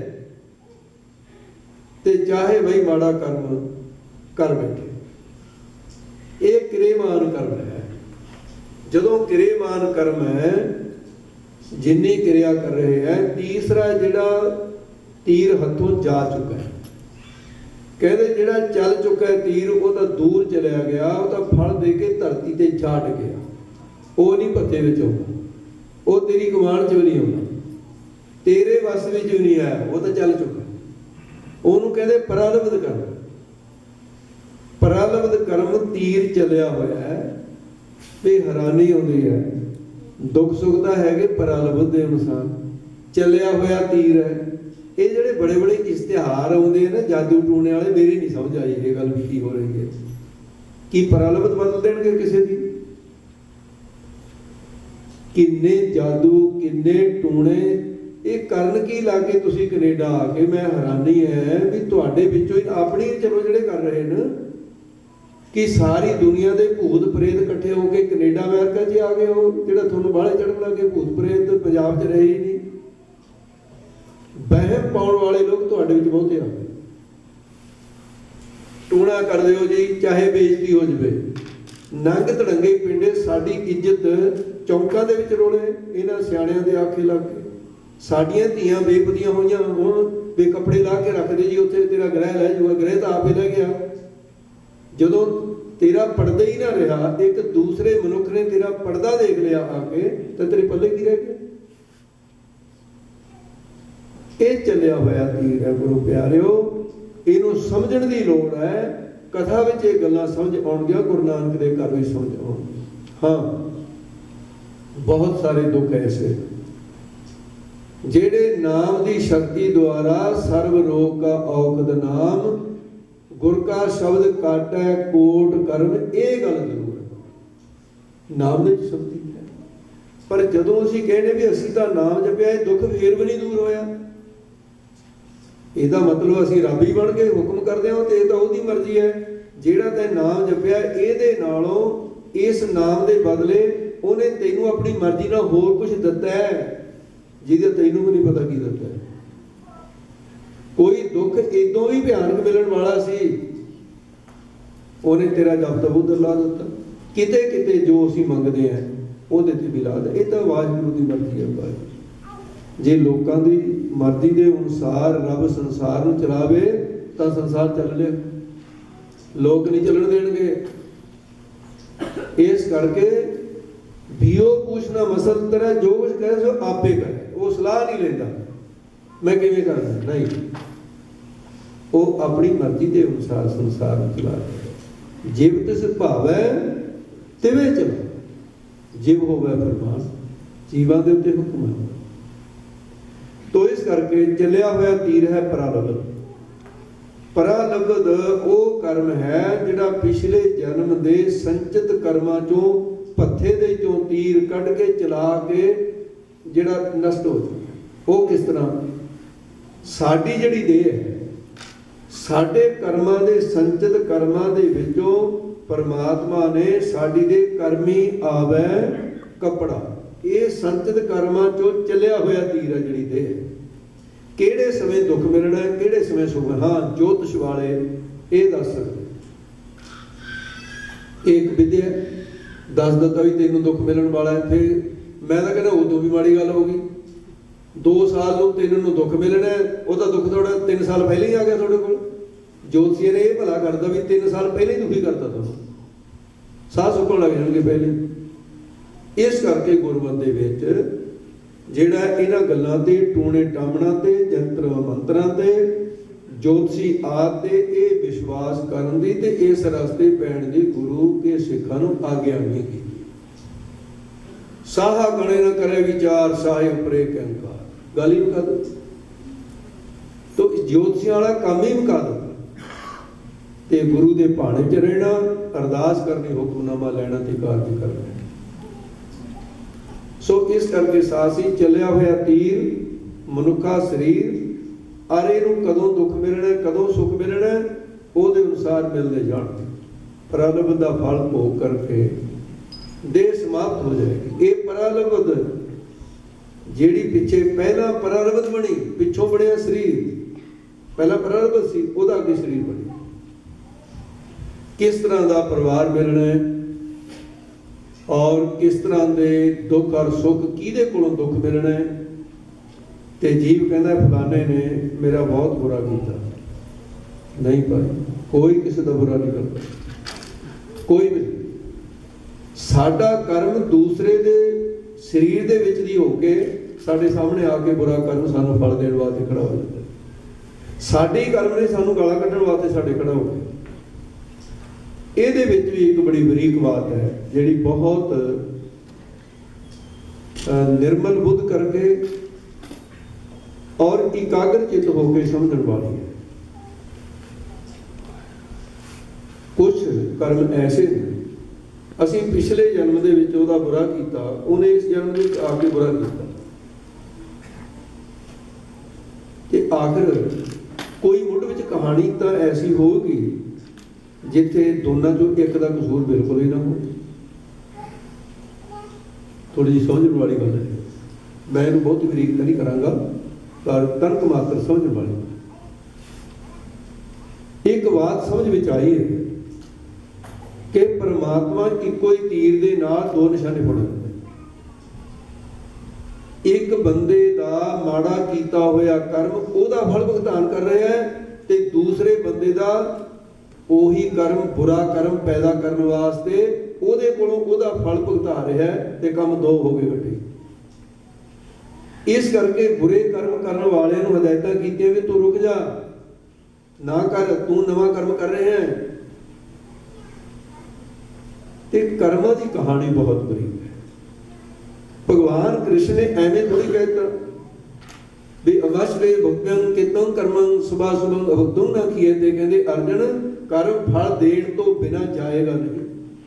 ਤੇ ਚਾਹੇ ਬਈ ਮਾੜਾ ਕਰਮ ਕਰ ਬੈਠੇ। ਇਹ ਕਿਰਿਆਮਾਨ ਕਰਮ ਹੈ। ਜਦੋਂ ਕਿਰਿਆਮਾਨ ਕਰਮ ਹੈ, ਜਿੰਨੀ ਕਿਰਿਆ ਕਰ ਰਹੇ ਹੈ। ਤੀਸਰਾ ਜਿਹੜਾ ਤੀਰ ਹੱਥੋਂ ਜਾ ਚੁੱਕਾ ਹੈ, ਕਹਿੰਦੇ ਜਿਹੜਾ ਚੱਲ ਚੁੱਕਾ ਹੈ ਤੀਰ, ਉਹ ਤਾਂ ਦੂਰ ਚਲਿਆ ਗਿਆ, ਉਹ ਤਾਂ ਫਲ ਦੇ ਕੇ ਧਰਤੀ ਤੇ ਛਾੜ ਗਿਆ, ਉਹ ਨਹੀਂ ਭੱਥੇ ਵਿੱਚ ਆਉਂਦਾ, ਉਹ ਤੇਰੀ ਕਮਾਨ 'ਚ ਵੀ ਨਹੀਂ ਆਉਂਦਾ, ਤੇਰੇ ਵਸ ਵਿੱਚ ਵੀ ਨਹੀਂ ਆਇਆ, ਉਹ ਤਾਂ ਚੱਲ ਚੁੱਕਾ। ਉਹਨੂੰ ਕਹਿੰਦੇ ਪਰਾਲਬਧ ਕਰਮ। ਪਰਾਲਬਧ ਕਰਮ ਤੀਰ ਚੱਲਿਆ ਹੋਇਆ ਹੈ ਤੇ ਹੈਰਾਨੀ ਆਉਂਦੀ ਹੈ, ਦੁੱਖ ਸੁੱਖ ਤਾਂ ਹੈਗੇ ਪਰਾਲਬਧ ਦੇ ਅਨੁਸਾਰ ਚੱਲਿਆ ਹੋਇਆ ਤੀਰ ਹੈ। ਇਹ ਜਿਹੜੇ ਬੜੇ ਬੜੇ ਇਸ਼ਤਿਹਾਰ ਆਉਂਦੇ ਨੇ ਜਾਦੂ ਟੂਣੇ ਵਾਲੇ, ਮੇਰੀ ਨਹੀਂ ਸਮਝ ਆਈ ਇਹ ਗੱਲ ਵੀ ਕੀ ਹੋ ਰਹੀ ਹੈ। ਕੀ ਪਰਾਲਬਧ ਬਦਲ ਦੇਣਗੇ ਕਿਸੇ ਦੀ? ਕਿੰਨੇ ਜਾਦੂ, ਕਿੰਨੇ ਟੂਣੇ, ਇਹ ਕਰਨ ਕੀ ਲੱਗੇ ਤੁਸੀਂ ਕੈਨੇਡਾ ਆ ਕੇ? ਮੈਂ ਹੈਰਾਨੀ ਹੈ ਵੀ ਤੁਹਾਡੇ ਵਿੱਚੋਂ ਹੀ ਆਪਣੀ, ਚਲੋ ਜਿਹੜੇ ਕਰ ਰਹੇ ਨੇ, ਕਿ ਸਾਰੀ ਦੁਨੀਆ ਦੇ ਭੂਤ ਪ੍ਰੇਤ ਇਕੱਠੇ ਹੋ ਕੇ ਕੈਨੇਡਾ ਅਮਰੀਕਾ 'ਚ ਆ ਗਏ ਹੋ, ਜਿਹੜਾ ਤੁਹਾਨੂੰ ਬਾਹਲੇ ਚੜ੍ਹਨ ਲੱਗੇ। ਭੂਤ ਪ੍ਰੇਤ ਪੰਜਾਬ 'ਚ ਰਹੇ ਹੀ ਨਹੀਂ। ਵਹਿਮ ਪਾਉਣ ਵਾਲੇ ਲੋਕ ਤੁਹਾਡੇ ਵਿੱਚ ਬਹੁਤੇ ਆ ਗਏ। ਟੂਣਾ ਕਰਦੇ ਹੋ ਜੀ, ਚਾਹੇ ਬੇਇੱਜ਼ਤੀ ਹੋ ਜਾਵੇ, ਨੰਗ ਧੜੰਗੇ ਪਿੰਡੇ, ਸਾਡੀ ਇੱਜ਼ਤ ਚੌਂਕਾਂ ਦੇ ਵਿੱਚ ਰੋਲੇ ਇਹਨਾਂ ਸਿਆਣਿਆਂ ਦੇ ਆਖੇ ਲੱਗ ਕੇ। ਸਾਡੀਆਂ ਧੀਆਂ ਬੇਪਤੀਆਂ ਹੋਈਆਂ, ਹੁਣ ਬੇ ਕੱਪੜੇ ਲਾ ਕੇ ਰੱਖਦੇ ਜੀ, ਉੱਥੇ ਤੇਰਾ ਗ੍ਰਹਿ ਲੈ ਜਾਊਗਾ। ਗ੍ਰਹਿ ਤਾਂ ਆਪੇ ਲੈ ਗਿਆ। ਜਦੋਂ ਤੇਰਾ ਪਰਦਾ ਹੀ ਨਾ ਰਿਹਾ, ਇੱਕ ਦੂਸਰੇ ਮਨੁੱਖ ਨੇ ਤੇਰਾ ਪਰਦਾ ਦੇਖ ਲਿਆ ਆ ਕੇ, ਤਾਂ ਤੇਰੇ ਪੱਲੇ ਕੀ ਰਹਿ ਗਿਆ? ਇਹ ਚੱਲਿਆ ਹੋਇਆ ਤੀਰ ਹੈ ਗੁਰੂ ਪਿਆਰਿਓ। ਇਹਨੂੰ ਸਮਝਣ ਦੀ ਲੋੜ ਹੈ। ਕਥਾ ਵਿੱਚ ਇਹ ਗੱਲਾਂ ਸਮਝ ਆਉਣਗੀਆਂ, ਗੁਰੂ ਨਾਨਕ ਦੇ ਘਰ ਵਿੱਚ ਸਮਝ ਆਉਣਗੀਆਂ। ਹਾਂ, ਬਹੁਤ ਸਾਰੇ ਦੁੱਖ ਐਸੇ ਜਿਹੜੇ ਨਾਮ ਦੀ ਸ਼ਕਤੀ ਦੁਆਰਾ ਸਰਬ ਰੋਗ ਕਾ ਔਖਦ ਨਾਮ, ਗੁਰ ਕਾ ਸ਼ਬਦ ਕਾਟੈ ਕੋਟ ਕਰਮ। ਇਹ ਗੱਲ ਜ਼ਰੂਰ ਹੈ, ਨਾਮ ਦੀ ਸ਼ਕਤੀ ਹੈ। ਪਰ ਜਦੋਂ ਅਸੀਂ ਕਹਿੰਦੇ ਵੀ ਅਸੀਂ ਤਾਂ ਨਾਮ ਜਪਿਆ, ਇਹ ਦੁੱਖ ਫੇਰ ਵੀ ਨਹੀਂ ਦੂਰ ਹੋਇਆ, ਇਹਦਾ ਮਤਲਬ ਅਸੀਂ ਰੱਬ ਹੀ ਬਣ ਕੇ ਹੁਕਮ ਕਰਦੇ ਹਾਂ, ਤੇ ਇਹ ਤਾਂ ਉਹਦੀ ਮਰਜ਼ੀ ਹੈ। ਜਿਹੜਾ ਤੈਂ ਨਾਮ ਜਪਿਆ, ਇਹਦੇ ਨਾਲੋਂ, ਇਸ ਨਾਮ ਦੇ ਬਦਲੇ ਉਹਨੇ ਤੈਨੂੰ ਆਪਣੀ ਮਰਜ਼ੀ ਨਾਲ ਹੋਰ ਕੁਝ ਦਿੱਤਾ ਹੈ, ਜਿਹਦੇ ਤੈਨੂੰ ਵੀ ਨਹੀਂ ਪਤਾ ਕੀ ਦਿੱਤਾ ਹੈ। ਕੋਈ ਦੁੱਖ ਇਦੋਂ ਵੀ ਭਿਆਨਕ ਮਿਲਣ ਵਾਲਾ ਸੀ, ਉਹਨੇ ਤੇਰਾ ਜਪ ਤਬੂਦ ਲਾ ਦਿੱਤਾ। ਕਿਤੇ ਕਿਤੇ ਜੋ ਅਸੀਂ ਮੰਗਦੇ ਹਾਂ ਉਹਦੇ ਤੇ ਵੀ ਲਾ ਦੇ। ਇਹ ਤਾਂ ਵਾਹਿਗੁਰੂ ਦੀ ਮਰਜ਼ੀ ਹੈ। ਜੇ ਲੋਕਾਂ ਦੀ ਮਰਜ਼ੀ ਦੇ ਅਨੁਸਾਰ ਰੱਬ ਸੰਸਾਰ ਨੂੰ ਚਲਾਵੇ ਤਾਂ ਸੰਸਾਰ ਚੱਲ ਲਿਆ, ਲੋਕ ਨਹੀਂ ਚੱਲਣ ਦੇਣਗੇ। ਇਸ ਕਰਕੇ ਭੀਓ ਪੁੱਛਣਾ ਮਸਲ ਤਰ੍ਹਾਂ, ਜੋ ਕੁਝ ਕਹੇ ਸੋ ਆਪੇ ਕਰੇ। ਉਹ ਸਲਾਹ ਨਹੀਂ ਲੈਂਦਾ ਮੈਂ ਕਿਵੇਂ ਕਰਨਾ, ਨਹੀਂ, ਉਹ ਆਪਣੀ ਮਰਜ਼ੀ ਦੇ ਅਨੁਸਾਰ ਸੰਸਾਰ ਨੂੰ ਚਲਾ ਰਿਹਾ। ਜਿਵ ਤਿਸ ਭਾਵੈ ਤਿਵੇਂ ਚਲੋ। ਜਿਵ ਹੋਵੇ ਫਰਮਾਨ, ਜੀਵਾਂ ਦੇ ਉੱਤੇ ਹੁਕਮ ਹੈ। ਤੋ ਇਸ ਕਰਕੇ ਚੱਲਿਆ ਹੋਇਆ ਤੀਰ ਹੈ ਪਰਾਲਬਧ। ਪਰਾਲਬਧ ਉਹ ਕਰਮ ਹੈ ਜਿਹੜਾ ਪਿਛਲੇ ਜਨਮ ਦੇ ਸੰਚਿਤ ਕਰਮਾਂ ਚੋਂ ਭੱਥੇ ਦੇ ਚੋਂ ਤੀਰ ਕੱਢ ਕੇ ਚਲਾ ਕੇ ਜਿਹੜਾ ਨਸ਼ਟ ਹੋ ਜਾਂਦਾ। ਉਹ ਕਿਸ ਤਰ੍ਹਾਂ? ਸਾਡੀ ਜਿਹੜੀ ਦੇਹ ਹੈ, ਸਾਡੇ ਕਰਮਾਂ ਦੇ ਸੰਚਿਤ ਕਰਮਾਂ ਦੇ ਵਿੱਚੋਂ ਪਰਮਾਤਮਾ ਨੇ ਸਾਡੀ ਦੇ ਕਰਮੀ ਆਵੈ ਕੱਪੜਾ, ਇਹ ਸੰਚਿਤ ਕਰਮਾਂ ਚੋਂ ਚੱਲਿਆ ਹੋਇਆ ਤੀਰ ਹੈ ਜਿਹੜੀ ਦੇਹ। ਕਿਹੜੇ ਸਮੇਂ ਦੁੱਖ ਮਿਲਣਾ ਹੈ, ਕਿਹੜੇ ਸਮੇਂ ਸੁਖ? ਹਾਂ, ਜੋਤਿਸ਼ ਵਾਲੇ ਇਹ ਦੱਸ ਸਕਦੇ। ਇੱਕ ਵਿਦਿਆ ਦੱਸ ਦਿੱਤਾ ਵੀ ਤੈਨੂੰ ਦੁੱਖ ਮਿਲਣ ਵਾਲਾ ਹੈ, ਫਿਰ ਮੈਂ ਤਾਂ ਕਹਿੰਦਾ ਉਦੋਂ ਵੀ ਮਾੜੀ ਗੱਲ ਹੋ ਗਈ। 2 ਸਾਲ ਨੂੰ ਤੈਨੂੰ ਨੂੰ ਦੁੱਖ ਮਿਲਣਾ, ਉਹਦਾ ਦੁੱਖ ਤੁਹਾਡਾ 3 ਸਾਲ ਪਹਿਲਾਂ ਹੀ ਆ ਗਿਆ ਤੁਹਾਡੇ ਕੋਲ। ਜੋਤਸ਼ੀ ਨੇ ਇਹ ਭਲਾ ਕਰਦਾ ਵੀ 3 ਸਾਲ ਪਹਿਲਾਂ ਹੀ ਦੁਖੀ ਕਰਤਾ ਤੁਹਾਨੂੰ, ਸਾਹ ਸੁੱਕਣ ਲੱਗ ਜਾਣਗੇ ਪਹਿਲੇ। ਇਸ ਕਰਕੇ ਗੁਰਮਤਿ ਦੇ ਵਿੱਚ ਜਿਹੜਾ ਇਹਨਾਂ ਗੱਲਾਂ ਤੇ ਟੂਣੇ ਟਾਮਣਾ ਤੇ ਜੰਤਰ ਮੰਤਰਾਂ ਤੇ ਜੋਤਸ਼ੀ ਆਦਿ ਤੇ ਇਹ ਵਿਸ਼ਵਾਸ ਕਰਨ ਦੀ ਤੇ ਇਸ ਰਸਤੇ ਪੈਣ ਦੀ ਗੁਰੂ ਕੇ ਸਿੱਖਾਂ ਨੂੰ ਆਗਿਆ ਨਹੀਂ ਕੀਤੀ। ਸਾਹਾ ਗਣੇ ਨਾ ਕਰੇ ਵਿਚਾਰ, ਸਾਹੇ ਉਪਰੇ ਕੰਕਾਰ, ਗੱਲ ਹੀ ਮੁਕਾ ਦੋ। ਤੋ ਜੋਤਸ਼ੀਆਂ ਵਾਲਾ ਕੰਮ ਹੀ ਮੁਕਾ ਦੋ ਤੇ ਗੁਰੂ ਦੇ ਭਾਣੇ 'ਚ ਰਹਿਣਾ, ਅਰਦਾਸ ਕਰਨੀ, ਹੁਕਮਨਾਮਾ ਲੈਣਾ ਤੇ ਕਾਰਜ ਕਰਨਾ। ਸੋ ਇਸ ਕਰਕੇ ਸਾਸੀ ਚੱਲਿਆ ਹੋਇਆ ਤੀਰ ਮਨੁੱਖਾ ਸਰੀਰ, ਅਰ ਇਹਨੂੰ ਕਦੋਂ ਦੁੱਖ ਮਿਲਣਾ, ਕਦੋਂ ਸੁੱਖ ਮਿਲਣਾ, ਉਹਦੇ ਅਨੁਸਾਰ ਮਿਲਦੇ ਜਾਣ। ਪਰਾਲਬਧ ਦਾ ਫਲ ਭੋਗ ਕਰਕੇ ਦੇਹ ਸਮਾਪਤ ਹੋ ਜਾਏਗੀ। ਇਹ ਪਰਾਲਬਧ ਜਿਹੜੀ ਪਿੱਛੇ ਪਹਿਲਾਂ ਪਰਾਲਬਧ ਬਣੀ, ਪਿੱਛੋਂ ਬਣਿਆ ਸਰੀਰ, ਪਹਿਲਾਂ ਪਰਾਲਬਧ ਸੀ, ਉਹਦਾ ਅੱਗੇ ਸਰੀਰ ਬਣਿਆ। ਕਿਸ ਤਰ੍ਹਾਂ ਦਾ ਪਰਿਵਾਰ ਮਿਲਣਾ ਹੈ ਔਰ ਕਿਸ ਤਰ੍ਹਾਂ ਦੇ ਦੁੱਖ ਔਰ ਸੁੱਖ, ਕਿਹਦੇ ਕੋਲੋਂ ਦੁੱਖ ਮਿਲਣਾ ਹੈ। ਤੇ ਜੀਵ ਕਹਿੰਦਾ ਫਲਾਣੇ ਨੇ ਮੇਰਾ ਬਹੁਤ ਬੁਰਾ ਕੀਤਾ। ਨਹੀਂ ਭਾਈ, ਕੋਈ ਕਿਸੇ ਦਾ ਬੁਰਾ ਨਹੀਂ ਕਰਦਾ, ਕੋਈ ਵੀ। ਸਾਡਾ ਕਰਮ ਦੂਸਰੇ ਦੇ ਸਰੀਰ ਦੇ ਵਿੱਚ ਦੀ ਹੋ ਕੇ ਸਾਡੇ ਸਾਹਮਣੇ ਆ ਕੇ ਬੁਰਾ ਕਰਮ ਸਾਨੂੰ ਫਲ ਦੇਣ ਵਾਸਤੇ ਖੜਾ ਹੋ ਜਾਂਦਾ। ਸਾਡੇ ਕਰਮ ਨੇ ਸਾਨੂੰ ਗਾਲਾਂ ਕੱਢਣ ਵਾਸਤੇ ਸਾਡੇ ਖੜਾ ਹੋ ਗਿਆ। ਇਹਦੇ ਵਿੱਚ ਵੀ ਇੱਕ ਬੜੀ ਬਰੀਕ ਬਾਤ ਹੈ ਜਿਹੜੀ ਬਹੁਤ ਨਿਰਮਲ ਬੁੱਧ ਕਰਕੇ ਔਰ ਇਕਾਗਰ ਚਿੱਤ ਹੋ ਕੇ ਸਮਝਣ ਵਾਲੀ ਹੈ। ਕੁਝ ਕਰਮ ਐਸੇ ਨੇ, ਅਸੀਂ ਪਿਛਲੇ ਜਨਮ ਦੇ ਵਿੱਚ ਉਹਦਾ ਬੁਰਾ ਕੀਤਾ, ਉਹਨੇ ਇਸ ਜਨਮ ਦੇ ਵਿੱਚ ਆ ਕੇ ਬੁਰਾ ਕੀਤਾ, ਤੇ ਆਖਰ ਕੋਈ ਮੁੱਢ ਵਿੱਚ ਕਹਾਣੀ ਤਾਂ ਐਸੀ ਹੋਊਗੀ ਜਿੱਥੇ ਦੋਨਾਂ ਚੋਂ ਇੱਕ ਦਾ ਕਸੂਰ ਬਿਲਕੁਲ ਹੀ ਨਾ ਹੋ। ਥੋੜੀ ਜਿਹੀ ਸਮਝਣ ਵਾਲੀ ਗੱਲ ਹੈ। ਮੈਂ ਇਹਨੂੰ ਬਹੁਤ ਬਰੀਕ ਨਹੀਂ ਕਰਾਂਗਾ, ਪਰ ਤਨਕ ਮਾਤਰ ਸਮਝਣ ਵਾਲੀ। ਇੱਕ ਬਾਤ ਸਮਝ ਵਿੱਚ ਆਈ ਹੈ ਕਿ ਪਰਮਾਤਮਾ ਇੱਕੋ ਹੀ ਤੀਰ ਦੇ ਨਾਲ 2 ਨਿਸ਼ਾਨੇ ਫੜ ਦਿੰਦਾ। ਇੱਕ ਬੰਦੇ ਦਾ ਮਾੜਾ ਕੀਤਾ ਹੋਇਆ ਕਰਮ ਉਹਦਾ ਫਲ ਭੁਗਤਾਨ ਕਰ ਰਿਹਾ ਹੈ, ਤੇ ਦੂਸਰੇ ਬੰਦੇ ਦਾ ਉਹੀ ਕਰਮ, ਬੁਰਾ ਕਰਮ ਪੈਦਾ ਕਰਨ ਵਾਸਤੇ ਉਹਦੇ ਕੋਲੋਂ ਉਹਦਾ ਫਲ ਭੁਗਤਾ ਰਿਹਾ ਹੈ, ਤੇ ਕੰਮ 2 ਹੋ ਗਏ ਇਕੱਠੇ। ਇਸ ਕਰਕੇ ਬੁਰੇ ਕਰਮ ਕਰਨ ਵਾਲਿਆਂ ਨੂੰ ਹਦਾਇਤਾਂ ਕੀਤੀਆਂ ਵੀ ਤੂੰ ਰੁਕ ਜਾ, ਨਾ ਕਰ, ਤੂੰ ਨਵਾਂ ਕਰਮ ਕਰ ਰਿਹਾ ਹੈ। ਤੇ ਕਰਮਾਂ ਦੀ ਕਹਾਣੀ ਬਹੁਤ ਬਰੀਕ ਹੈ। ਭਗਵਾਨ ਕ੍ਰਿਸ਼ਨ ਨੇ ਐਵੇਂ ਥੋੜੀ ਕਹਿਤਾ ਵੀ ਅਵਸ਼ਰੇ ਭਗਤੰ ਕਿਤੰ ਕਰਮੰ ਸੁਭਾ ਸੁਭੰ ਅਭਗਤੰ ਨਾ ਕੀਏ। ਤੇ ਕਹਿੰਦੇ ਅਰਜਨ, ਕਰਮ ਫਲ ਦੇਣ ਤੋਂ ਬਿਨਾਂ ਜਾਏਗਾ ਨਹੀਂ।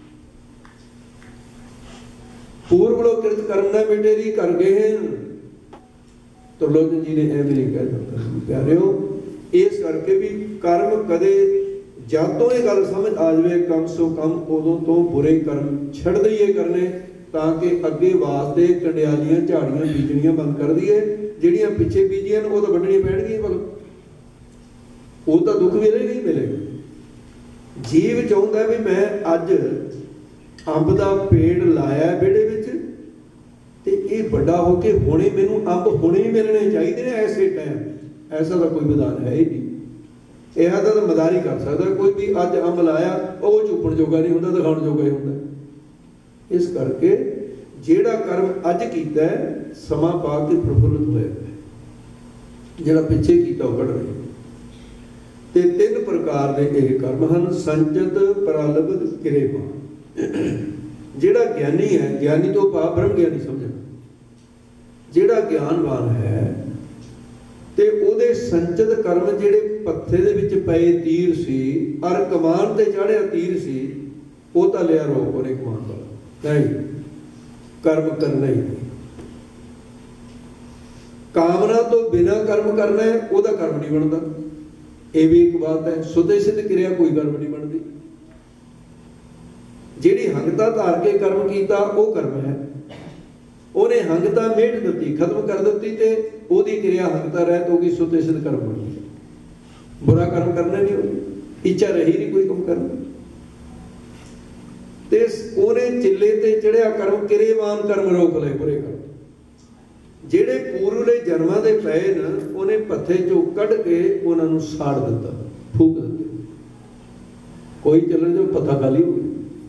ਪੂਰਵ ਕਿਰਤ ਕਰਮ ਨਾ ਮਿਟੇਰੀ ਕਰ ਗਏ ਹਨ। ਤਰਲੋਚਨ ਜੀ ਨੇ ਐਵੇਂ ਨਹੀਂ ਕਹਿ ਦਿੱਤਾ ਪਿਆਰਿਓ। ਇਸ ਕਰਕੇ ਵੀ ਕਰਮ ਕਦੇ ਜਦ ਤੋਂ ਇਹ ਗੱਲ ਸਮਝ ਆ ਜਾਵੇ ਕਮ ਸੋ ਕਮ ਉਦੋਂ ਤੋਂ ਬੁਰੇ ਕਰਮ ਛੱਡ ਦਈਏ ਕਰਨੇ, ਤਾਂ ਕਿ ਅੱਗੇ ਵਾਸਤੇ ਕੰਡਿਆਲੀਆਂ ਝਾੜੀਆਂ ਬੀਜਣੀਆਂ ਬੰਦ ਕਰ ਦਈਏ। ਜਿਹੜੀਆਂ ਪਿੱਛੇ ਬੀਜੀਆਂ ਉਹ ਤਾਂ ਵੱਢਣੀਆਂ ਪੈਣਗੀਆਂ, ਪਰ ਉਹ ਤਾਂ ਦੁੱਖ ਮਿਲੇਗਾ ਹੀ ਮਿਲੇਗਾ। ਜੀਵ ਚਾਹੁੰਦਾ ਵੀ ਮੈਂ ਅੱਜ ਅੰਬ ਦਾ ਪੇੜ ਲਾਇਆ ਵਿਹੜੇ ਵਿੱਚ, ਤੇ ਇਹ ਵੱਡਾ ਹੋ ਕੇ ਹੁਣੇ ਮੈਨੂੰ ਅੰਬ ਹੁਣੇ ਹੀ ਮਿਲਣੇ ਚਾਹੀਦੇ ਨੇ ਐਸੇ ਟਾਈਮ। ਐਸਾ ਤਾਂ ਕੋਈ ਵਿਧਾਨ ਹੈ ਹੀ ਨਹੀਂ। ਇਹ ਤਾਂ ਮਦਾਰੀ ਕਰ ਸਕਦਾ ਕੋਈ ਵੀ, ਅੱਜ ਅੰਬ ਲਾਇਆ ਉਹ ਚੁੱਪਣ ਜੋਗਾ ਨਹੀਂ ਹੁੰਦਾ, ਦਿਖਾਉਣ ਜੋਗਾ ਹੀ ਹੁੰਦਾ। ਇਸ ਕਰਕੇ ਜਿਹੜਾ ਕਰਮ ਅੱਜ ਕੀਤਾ ਸਮਾਂ ਪਾ ਕੇ ਪ੍ਰਫੁੱਲਿਤ ਹੋਇਆ, ਜਿਹੜਾ ਪਿੱਛੇ ਕੀਤਾ ਉਹ ਕੱਢ ਰਿਹਾ। ਤੇ 3 ਪ੍ਰਕਾਰ ਦੇ ਇਹ ਕਰਮ ਹਨ, ਸੰਚਿਤ, ਪਰਾਲਬਧ, ਕਿਰੇਵਾ। ਜਿਹੜਾ ਗਿਆਨੀ ਹੈ, ਗਿਆਨੀ ਤੋਂ ਭਾਵ ਬ੍ਰਹਮ ਗਿਆਨੀ ਸਮਝਣਾ, ਜਿਹੜਾ ਗਿਆਨਵਾਨ ਹੈ ਤੇ ਉਹਦੇ ਸੰਚਿਤ ਕਰਮ ਜਿਹੜੇ ਪੱਥੇ ਦੇ ਵਿੱਚ ਪਏ ਤੀਰ ਸੀ ਔਰ ਕਮਾਨ ਤੇ ਚੜ੍ਹਿਆ ਤੀਰ ਸੀ, ਉਹ ਤਾਂ ਲਿਆ ਰੋਕ ਉਹਨੇ ਕਮਾਨ ਵਾਲਾ ਨਹੀਂ, ਕਰਮ ਕਰਨਾ ਹੀ ਨਹੀਂ। ਕਾਮਨਾ ਤੋਂ ਬਿਨਾਂ ਕਰਮ ਕਰਨਾ ਹੈ, ਉਹਦਾ ਕਰਮ ਨਹੀਂ ਬਣਦਾ। ਇਹ ਵੀ ਇੱਕ ਬਾਤ ਹੈ, ਸੁਦੇ ਸਿੱਧ ਕਿਰਿਆ ਕੋਈ ਕਰਮ ਨਹੀਂ ਬਣਦੀ। ਜਿਹੜੀ ਹੰਗਤਾ ਧਾਰ ਕੇ ਕਰਮ ਕੀਤਾ ਉਹ ਕਰਮ ਹੈ। ਉਹਨੇ ਹੰਗਤਾ ਮੇਟ ਦਿੱਤੀ, ਖਤਮ ਕਰ ਦਿੱਤੀ ਤੇ ਉਹਦੀ ਕਿਰਿਆ ਹੰਗਤਾ ਰਹਿਤ ਹੋ ਗਈ, ਸੁਦੇ ਸਿੱਧ ਕਰਮ ਬਣ ਗਿਆ। ਬੁਰਾ ਕਰਮ ਕਰਨਾ ਨਹੀਂ, ਇੱਛਾ ਰਹੀ ਨਹੀਂ ਕੋਈ ਕੰਮ ਕਰਨ ਤੇ ਉਹਨੇ ਚਿੱਲੇ ਤੇ ਚੜਿਆ ਕਰਮ ਕਿਰੇਵਾਨ ਕਰਮ ਰੋਕ ਲਏ ਬੁਰੇ ਕਰਮ। ਜਿਹੜੇ ਪੂਰਵਲੇ ਜਨਮਾਂ ਦੇ ਪਏ ਨਾ, ਉਹਨੇ ਪੱਥੇ ਚੋਂ ਕੱਢ ਕੇ ਉਹਨਾਂ ਨੂੰ ਸਾੜ ਦਿੱਤਾ, ਫੂਕ ਦਿੱਤੇ। ਕੋਈ ਚੱਲਣ ਜੋ ਪੱਥਾ ਖਾਲੀ ਹੋ ਗਿਆ।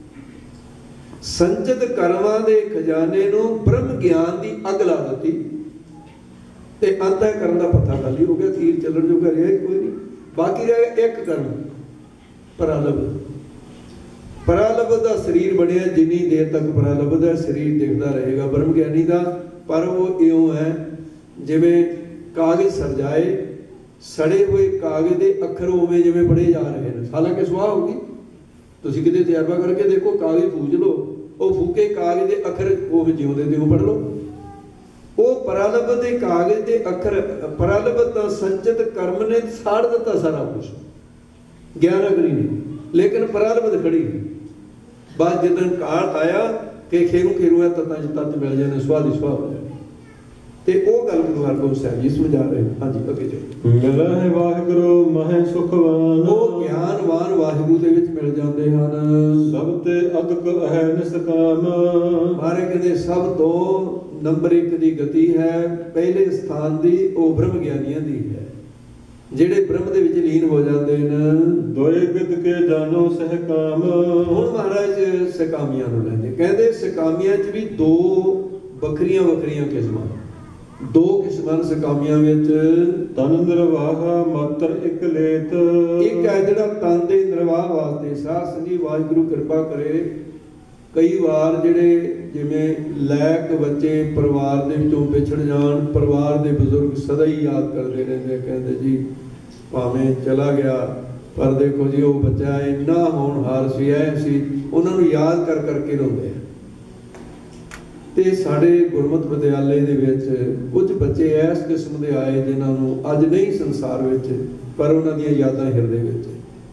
ਸੰਚਿਤ ਕਰਮਾਂ ਦੇ ਖਜ਼ਾਨੇ ਨੂੰ ਬ੍ਰਹਮ ਗਿਆਨ ਦੀ ਅੱਗ ਲਾ ਦਿੱਤੀ ਤੇ ਅੰਤਿ ਕਰਨ ਦਾ ਪੱਥਾ ਖਾਲੀ ਹੋ ਗਿਆ। ਤੀਰ ਚੱਲਣ ਜੋ ਰਿਹਾ ਕੋਈ ਨਹੀਂ, ਬਾਕੀ ਰਹਿ ਗਿਆ ਇੱਕ ਕਰਮ, ਪਰਾਲਬ। ਪਰਾਲਬ ਦਾ ਸਰੀਰ ਬਣਿਆ, ਜਿੰਨੀ ਦੇਰ ਤੱਕ ਪਰਾਲਬ ਦਾ ਸਰੀਰ ਦਿਖਦਾ ਰਹੇਗਾ ਬ੍ਰਹਮ ਗਿਆਨੀ ਦਾ, ਪਰ ਉਹ ਇਉਂ ਹੈ ਜਿਵੇਂ ਕਾਗਜ਼ ਸਰਜਾਏ, ਸੜੇ ਹੋਏ ਕਾਗਜ਼ ਦੇ ਅੱਖਰ ਉਵੇਂ ਜਿਵੇਂ ਪੜ੍ਹੇ ਜਾ ਰਹੇ ਨੇ, ਹਾਲਾਂਕਿ ਸੁਆਹ ਹੋਊਗੀ। ਤੁਸੀਂ ਕਿਤੇ ਤਜਰਬਾ ਕਰਕੇ ਦੇਖੋ, ਕਾਗਜ਼ ਪੂਜ ਲਓ, ਉਹ ਫੂਕੇ ਕਾਗਜ਼ ਦੇ ਅੱਖਰ ਉਹ ਜਿਉਂਦੇ ਤਿਉਂ ਪੜ੍ਹ ਲਓ। ਉਹ ਪਰਾਲਬ ਦੇ ਕਾਗਜ਼ ਦੇ ਅੱਖਰ, ਪਰਾਲਬ ਦਾ ਸੰਚਿਤ ਕਰਮ ਨੇ ਸਾੜ ਦਿੱਤਾ ਸਾਰਾ ਕੁਛ, ਗਿਆਨ ਅਗਲੀ ਨਹੀਂ, ਲੇਕਿਨ ਪਰਾਲਬ ਖੜੀ। ਬਾਅਦ ਜਦੋਂ ਕਾਲ ਆਇਆ ਕਿ ਖੇਰੂ ਖੇਰੂ ਹੈ ਤਤਾਂ ਤੱਤ ਮਿਲ ਜਾਣੇ, ਸੁਆਹ ਦੀ ਸੁਆਹ ਹੋ ਜਾਣੀ, ਤੇ ਉਹ ਗੱਲ ਗੁਰੂ ਹਰਗੋਬਿੰਦ ਸਾਹਿਬ ਜੀ ਸਮਝਾ ਰਹੇ। ਹਾਂਜੀ ਅੱਗੇ ਜਾਓ। ਮਿਲਾ ਹੈ ਵਾਹਿਗੁਰੂ ਮਹਿ ਸੁਖਵਾਨ, ਉਹ ਗਿਆਨਵਾਨ ਵਾਹਿਗੁਰੂ ਦੇ ਵਿੱਚ ਮਿਲ ਜਾਂਦੇ ਹਨ। ਸਭ ਤੇ ਅਦਕ ਹੈ ਨਿਸਕਾਮ, ਮਾਰੇ ਕਹਿੰਦੇ ਸਭ ਤੋਂ ਨੰਬਰ 1 ਦੀ ਗਤੀ ਹੈ, ਪਹਿਲੇ ਸਥਾਨ ਦੀ ਉਹ ਬ੍ਰਹਮ ਗਿਆਨੀਆਂ ਦੀ ਹੈ, ਜਿਹੜੇ ਬ੍ਰਹਮ ਦੇ ਵਿੱਚ ਲੀਨ ਹੋ ਜਾਂਦੇ ਨੇ। ਦੋਏ ਵਿਦ ਕੇ ਜਾਨੋ ਸਹਿ ਕਾਮ। ਹੁਣ ਮਹਾਰਾਜ ਸਕਾਮੀਆਂ ਨੂੰ ਲੈਂਦੇ, ਕਹਿੰਦੇ ਸਕਾਮੀਆਂ 'ਚ ਵੀ ਦੋ ਵੱਖਰੀਆਂ ਵੱਖਰੀਆਂ ਕਿਸਮਾਂ, ਦੋ ਕਿਸਮਾਂ ਸਕਾਮੀਆਂ ਵਿੱਚ। ਤਨ ਨਿਰਵਾਹ ਮਾਤਰ ਇੱਕ ਲੇਤ, ਇੱਕ ਹੈ ਜਿਹੜਾ ਤਨ ਦੇ ਨਿਰਵਾਹ ਵਾਸਤੇ। ਸਾਧ ਸੰਗੀ ਵਾਹਿਗੁਰੂ ਕਿਰਪਾ ਕਰੇ, ਕਈ ਵਾਰ ਜਿਹੜੇ ਜਿਵੇਂ ਲੈਕ ਬੱਚੇ ਪਰਿਵਾਰ ਦੇ ਵਿੱਚੋਂ ਵਿਛੜ ਜਾਣ, ਪਰਿਵਾਰ ਦੇ ਬਜ਼ੁਰਗ ਸਦਾ ਹੀ ਯਾਦ ਕਰਦੇ ਰਹਿੰਦੇ, ਕਹਿੰਦੇ ਜੀ ਭਾਵੇਂ ਚਲਾ ਗਿਆ ਪਰ ਦੇਖੋ ਜੀ ਉਹ ਬੱਚਾ ਇੰਨਾ ਹੋਣਹਾਰ ਸੀ, ਐ ਸੀ, ਉਹਨਾਂ ਨੂੰ ਯਾਦ ਕਰ ਕਰਕੇ ਰੋਂਦੇ ਆ। ਤੇ ਸਾਡੇ ਗੁਰਮਤਿ ਵਿਦਿਆਲੇ ਦੇ ਵਿੱਚ ਕੁਝ ਬੱਚੇ ਇਸ ਕਿਸਮ ਦੇ ਆਏ ਜਿਨ੍ਹਾਂ ਨੂੰ ਅੱਜ ਨਹੀਂ ਸੰਸਾਰ ਵਿੱਚ, ਪਰ ਉਹਨਾਂ ਦੀਆਂ ਯਾਦਾਂ ਹਿਰਦੇ ਵਿੱਚ।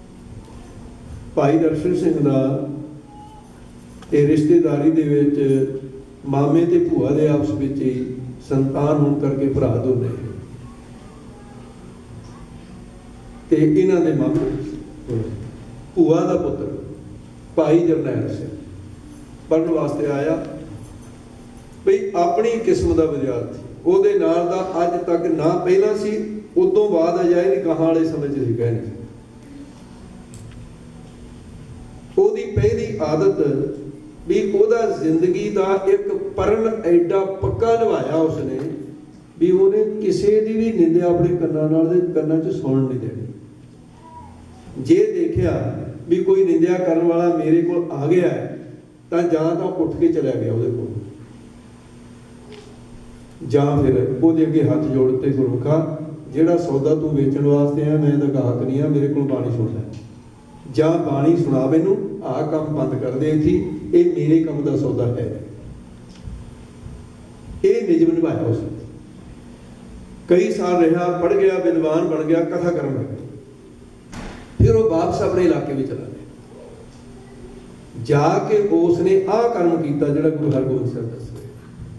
ਭਾਈ ਦਰਸ਼ਨ ਸਿੰਘ ਦਾ ਇਹ ਰਿਸ਼ਤੇਦਾਰੀ ਦੇ ਵਿੱਚ ਮਾਮੇ ਤੇ ਭੂਆ ਦੇ ਆਪਸ ਵਿੱਚ ਹੀ ਸੰਤਾਨ ਹੋਣ ਕਰਕੇ ਭਰਾ ਦੋਨੇ, ਤੇ ਇਹਨਾਂ ਦੇ ਮਾਮੇ ਭੂਆ ਦਾ ਪੁੱਤਰ ਭਾਈ ਜਰਨੈਲ ਸਿੰਘ ਪੜ੍ਹਨ ਵਾਸਤੇ ਆਇਆ। ਬਈ ਆਪਣੀ ਕਿਸਮ ਦਾ ਵਿਦਿਆਰਥੀ, ਉਹਦੇ ਨਾਲ ਦਾ ਅੱਜ ਤੱਕ ਨਾ ਪਹਿਲਾਂ ਸੀ, ਉਦੋਂ ਬਾਅਦ ਅਜਾਏ ਨਹੀਂ, ਕਹਾਂ ਵਾਲੇ ਸਮੇਂ 'ਚ ਸੀ ਕਹਿ ਨਹੀਂ। ਉਹਦੀ ਪਹਿਲੀ ਆਦਤ ਵੀ ਉਹਦਾ ਜ਼ਿੰਦਗੀ ਦਾ ਇੱਕ ਪਰਨ ਐਡਾ ਪੱਕਾ ਨਿਭਾਇਆ ਉਸਨੇ ਵੀ ਉਹਨੇ ਕਿਸੇ ਦੀ ਵੀ ਨਿੰਦਿਆ ਆਪਣੇ ਕੰਨਾਂ 'ਚ ਸੁਣਨ ਨਹੀਂ ਦੇਣੀ। ਜੇ ਦੇਖਿਆ ਵੀ ਕੋਈ ਨਿੰਦਿਆ ਕਰਨ ਵਾਲਾ ਮੇਰੇ ਕੋਲ ਆ ਗਿਆ ਤਾਂ ਜਾਂ ਤਾਂ ਉੱਠ ਕੇ ਚਲਾ ਗਿਆ ਉਹਦੇ ਕੋਲ, ਜਾਂ ਫਿਰ ਉਹਦੇ ਅੱਗੇ ਹੱਥ ਜੋੜ ਤੇ ਗੁਰਮੁਖਾ ਜਿਹੜਾ ਸੌਦਾ ਤੂੰ ਵੇਚਣ ਵਾਸਤੇ ਆ, ਮੈਂ ਤਾਂ ਗਾਹਕ ਨਹੀਂ ਆ, ਮੇਰੇ ਕੋਲ ਬਾਣੀ ਸੁਣ ਲੈ, ਜਾਂ ਬਾਣੀ ਸੁਣਾ ਮੈਨੂੰ, ਆਹ ਕੰਮ ਬੰਦ ਕਰ ਦੇ ਇੱਥੇ, ਇਹ ਮੇਰੇ ਕੰਮ ਦਾ ਸੌਦਾ ਹੈ। ਇਹ ਨਿਯਮ ਨਿਭਾਇਆ ਉਸਨੇ। ਕਈ ਸਾਲ ਰਿਹਾ, ਪੜ੍ਹ ਗਿਆ, ਵਿਦਵਾਨ ਬਣ ਗਿਆ, ਕਥਾ ਕਰਨ ਲੱਗ ਗਿਆ। ਫਿਰ ਉਹ ਵਾਪਸ ਆਪਣੇ ਇਲਾਕੇ ਵਿੱਚ ਚਲਾ ਗਿਆ, ਜਾ ਕੇ ਉਸਨੇ ਆਹ ਕਰਮ ਕੀਤਾ ਜਿਹੜਾ ਗੁਰੂ ਹਰਗੋਬਿੰਦ ਸਾਹਿਬ ਦੱਸ ਰਹੇ।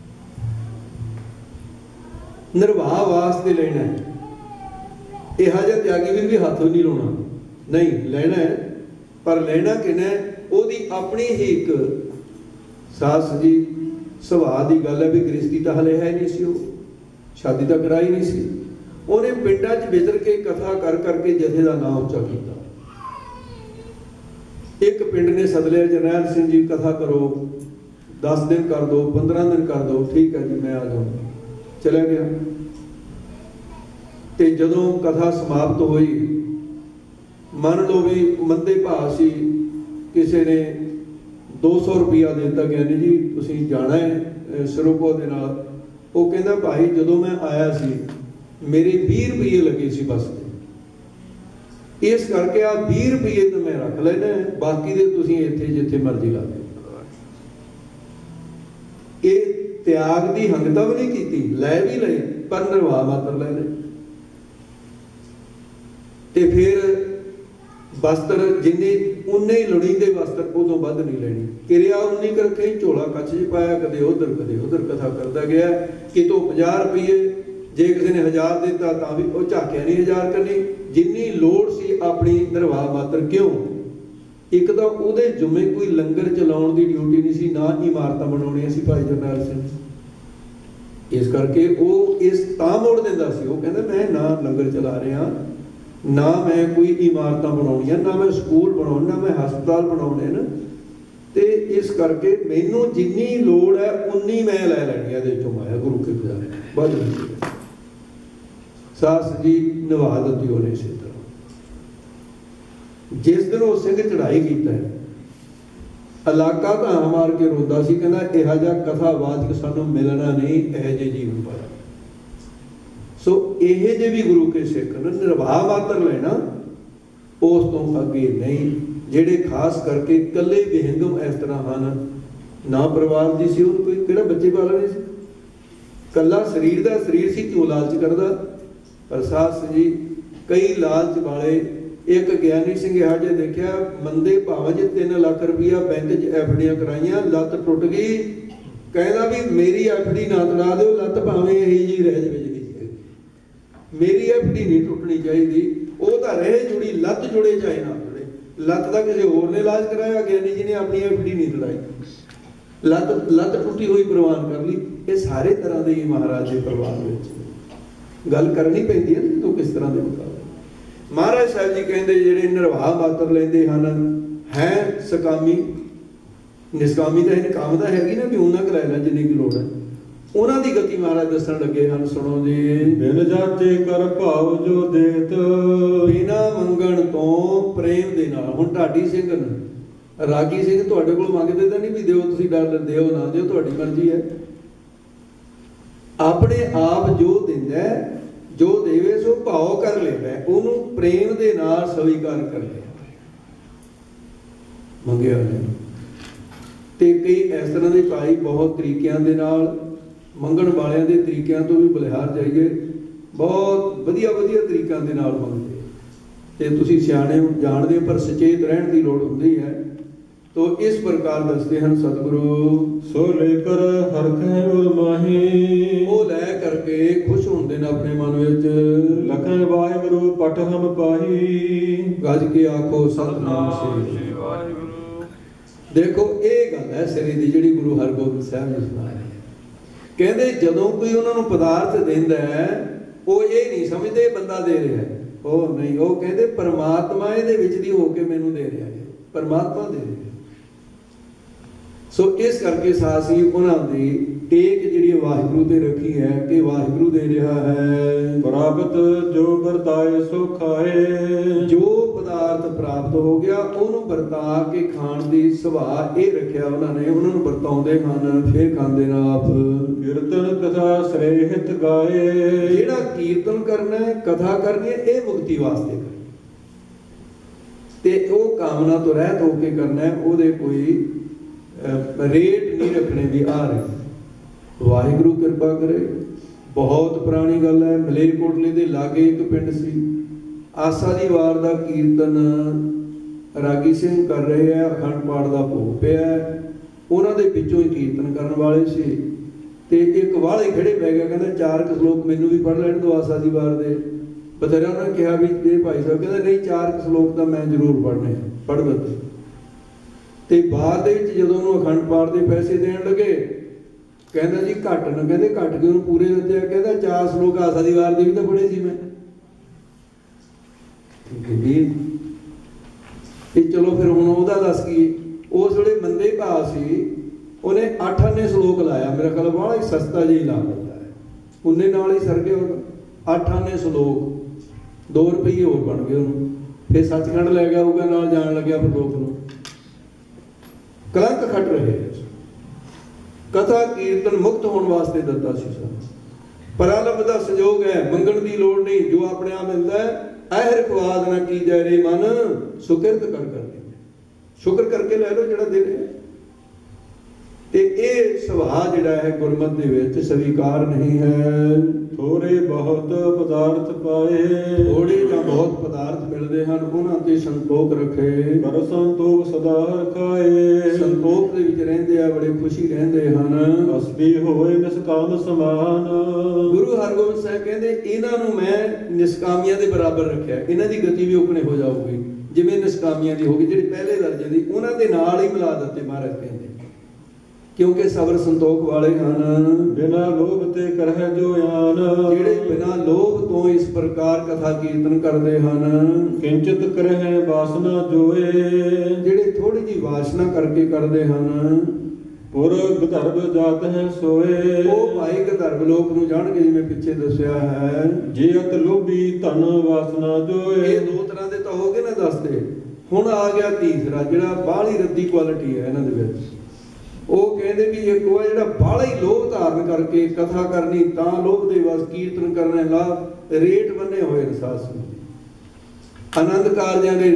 ਨਿਰਵਾਹ ਵਾਸਤੇ ਲੈਣਾ ਹੈ, ਇਹੋ ਜਿਹਾ ਤਿਆਗੀ ਵੀਰ ਵੀ ਹੱਥ ਨਹੀਂ ਲਾਉਣਾ, ਨਹੀਂ ਲੈਣਾ ਹੈ, ਪਰ ਲੈਣਾ ਕਿਹਨੇ? ਉਹਦੀ ਆਪਣੀ ਹੀ ਇੱਕ ਸਾਸ ਜੀ ਸੁਭਾਅ ਦੀ ਗੱਲ ਹੈ ਵੀ ਗ੍ਰਸਤੀ ਤਾਂ ਹਲੇ ਹੈ ਨਹੀਂ ਸੀ, ਉਹ ਸ਼ਾਦੀ ਤਾਂ ਕਰਾਈ ਨਹੀਂ ਸੀ। ਉਹਨੇ ਪਿੰਡਾਂ 'ਚ ਵਿਚਰ ਕੇ ਕਥਾ ਕਰ ਕਰਕੇ ਜਥੇ ਦਾ ਨਾਮ ਉੱਚਾ ਕੀਤਾ। ਇੱਕ ਪਿੰਡ ਨੇ ਸੱਦ ਲਿਆ, ਜਰਨੈਲ ਸਿੰਘ ਜੀ ਕਥਾ ਕਰੋ, 10 ਦਿਨ ਕਰ ਦਿਓ, 15 ਦਿਨ ਕਰ ਦਿਓ, ਠੀਕ ਹੈ ਜੀ ਮੈਂ ਆ ਜਾਊਂਗਾ। ਚਲਾ ਗਿਆ ਤੇ ਜਦੋਂ ਕਥਾ ਸਮਾਪਤ ਹੋਈ, ਮੰਨ ਲਓ ਵੀ ਮੰਦੇ ਭਾਅ ਸੀ, ਕਿਸੇ ਨੇ 200 रुपया देता, ज्ञानी जी तुसीं जाना है सिरोपो दे नाल। वो कहता भाई जदों मैं आया सी मेरे 20 रुपये लगे सी बस ते, इस करके आ 20 रुपये तो मैं रख लेने, बाकी दे तुसीं इत्थे जिथे मर्जी ला दो। ये त्याग की हंगता भी नहीं की, लै भी ले पर निर्वाह मात्र ले ले। ते फिर वस्त्र जिन्ने उन्ने ही लोड़ींदे वस्त्र उदों वध नहीं लेनी, किरिया उन्नी कर रखे, झोला कच्छ च पाया, कदे उधर कथा करता गया। कितों 50 रुपये जे किसी ने 1000 दिता तां भी वो झाकिया नहीं 1000 करनी, जिन्नी लोड़ सी अपनी निर्वाह मात्र। क्यों? एक तो उहदे जुम्मे कोई लंगर चलाउण दी ड्यूटी नहीं सी, ना इमारतां बनाउणियां सी भाई जरनैल सिंह। इस करके वो इस तां मोड़ दिंदा सी, वो कहंदा मैं ना लंगर चला रहा, ना मैं कोई इमारतां बनाउणियां, ना मैं स्कूल बनाउणे, ना मैं हस्पताल बनाउणे न, ते इस करके मैनूं जिन्नी लोड़ है उन्नी मैं लै लैणी है। इहदे चों माया गुरु के गुजारे वध नहीं। सास जी निभा दित्ती उहने इसे तरह। जिस दिन वो सिंह चढ़ाई कीता है, इलाका धां मार के रोंदा सी, कहंदा इहा जिहा कथावाचक सानूं मिलना नहीं, इहो जिहे जीवन पाया। सो ये जे भी गुरु के सिख निर्वाह मात्र लेना, उस तो अगे नहीं। जेडे खास करके कले विहंगम इस तरह हैं, ना परिवार की सी, कोई किहड़ा बच्चे पालने सी, कला शरीर का शरीर सी, क्यों लालच करदा। पर सास जी कई लालच वाले, एक ज्ञानी सिंह इहा जिहा देखिया, मंदे भाव च 3 लाख रुपया बैंक च एफडियां कराइया, लत्त टुट गई, कहना भी मेरी एफडी ना तड़ा दो, लत्त भावें यही जी रह जाए, मेरी एफडी नहीं टुटनी चाहिए। वो तो रहे जुड़ी, लत्त जुड़े चाहे ना जुड़े, लत्त का किसी होर ने इलाज कराया, ज्ञानी जी ने अपनी एफडी नहीं तड़ाई, लत्त टुटी हुई प्रवान कर ली। ये सारे तरह के महाराज के परिवार में गल करनी पैंदी है तो किस तरह के मुकाबले। महाराज साहब जी कहते जिहड़े निर्वाह मात्र लेंदे हैं सकामी, निष्कामी तो है, काम तो हैगी ना भी उन्ना क लै लै जिन्नी की लोड़ है। उन्हां दी गति महाराज दसन लगे हैं, सुनो जी। बिन जाते कर भाव जो देत, बिना मंगण तो प्रेम दे नाल। हुण ढाडी सिंह रागी सिंह तुहाडे कोल मंगदे तां नहीं भी दिओ, तुसीं डर दिओ ना दिओ तुहाडी मर्जी है। अपने आप जो दिंदा है, जो देवे सो भाव कर लेंदा है, ओनू प्रेम दे नाल स्वीकार कर लिया, मंगिया नहीं। ते कई इस तरह के भाई बहुत तरीकों के नाल मंगण वालियां दे तरीकों तो भी बलिहार जाइए, बहुत वधिया वधिया तरीकों के नाल मंगते ते तुसीं सियाणे जाणदे हो, पर सचेत रहण की लोड़ हुंदी है। तो इस प्रकार दसते हैं सतगुरु, सो लेकर हरख है उर माही, वो लै करके खुश होंदे ने अपने मन विच, लखन वाहिगुरु पट हम पाही, गज के आखो सतनाम श्री वाहिगुरु। देखो ये गल है सिरे दी जिहड़ी गुरु हरगोबिंद साहब ने सुणाई है। कहते जदों कोई उन्होंने पदार्थ देंदा है, वो ये नहीं समझते बंदा दे रहा है, वो नहीं, वो कहते परमात्मा इहदे विच दी हो के मैनूं दे रहा है, परमात्मा दे रहा है। सो इस करके सासी उन्होंने टेक जी वाहिगुरु ते रखी है कि वाहिगुरु दे रहा है। प्राप्त जो बरताए सो खाए, जो पदार्थ प्राप्त हो गया उन्होंने बरता के खाण की सुभाव ये रखिया उन्होंने, उन्होंने बरताउंदे हन फिर खांदे ना आप। कीर्तन कथा श्रेहित गाए, जेड़ा कीर्तन करना है कथा करनी है ये मुक्ति वास्ते करनी ते वो कामना तो रहत होके करना है, वो कोई रेट नहीं रखने भी आ रहे। वाहिगुरु कृपा करे। बहुत पुरानी गल है, मलेरकोटले दे लागे एक पिंड सी, आसा दी वार दा कीर्तन रागी सिंह कर रहे हैं, अखंड पाठ का भोग पिया, उन्हां दे पिछों ही कीर्तन करने वाले सी ते एक वाले खड़े पै गया, कहंदा 4 श्लोक मैनू भी पढ़ लैण दो आसा दी वार दे। बथेरा उन्होंने कहा भी ये भाई साहब, कहंदा नहीं 4 श्लोक तो मैं जरूर पढ़ने, पढ़ दिते। ते बाद जदों अखंड पाठ के पैसे देन लगे, कहंदा जी घट न, कहंदे घट के उन्होंने पूरे दिते, कहंदा 4 श्लोक आसा दी वार दे भी तो पढ़े सी मैं। चलो फिर हुण ओहदा दस की, उस वेले मंदे भाव सी, उन्हें 8 आने श्लोक लाया, मेरा ख्याल बड़ा ही सस्ता जी ला दिता है, उन्हें नाल ही सर गया 8 आने श्लोक, 2 रुपये होर बन गए उन्होंने। फिर सचखंड लै गया होगा, नाल जान लग्या फिर लोक नूं। कलंक खट रहे हैं। कथा कीर्तन मुक्त होने वास्ते दत्ता सी सन। प्रारंभ का संयोग है, मंगण की लोड़ नहीं, जो अपने आप मिलता है। अहर खवाद ना की जय रे मन, सुकिरत कर करके, शुक्र करके लै लो जिहड़ा दे रहे। ते ये सुभाव जिहड़ा है गुरमत दे विच स्वीकार नहीं है। थोड़े बहुत पदार्थ पाए, थोड़े या बहुत पदार्थ मिलते हैं, उन्हां ते संतोख रखे। कर संतोख सदा खाए, संतोख दे विच रहिंदे आ, बड़े खुशी रहिंदे हन। असली होए निष्काम समान। गुरु हरगोबिंद साहिब कहंदे इन्हां नूं मैं निष्कामियां दे बराबर रखिया। इन्हां दी गति भी उकने हो जाऊगी जिवें निष्कामियां दी होगी, जिहड़ी पहले दर्जे दी, उन्हां दे नाल ही मिला दित्ते महाराज कहंदे, क्योंकि सबर संतोख वाले हैं। बिना लोभ ते करह जो आन, जिहड़े बिना लोभ तो इस प्रकार कथा कीर्तन करते हैं। किंचित करह वासना जोए, जिहड़े थोड़ी जी वासना करके करते हैं। पुर गधर्व जात है सोए, वो भाई गधर्व लोक नूं जाण के जिवें पिछे दस्सिया है। जे अत लोभी धन वासना जोए, ये दो तरह दे तां हो गए ना दसदे। हुण आ गया तीसरा, जिहड़ा बाहली रद्दी क्वालिटी है इन्हां दे विच। वो कहते भी एक वो जो बाला ही लोभ धारण करके कथा करनी, तां लोभ दे बस कीर्तन करने लाभ रेट बने हुए सास आनंद कारजां दे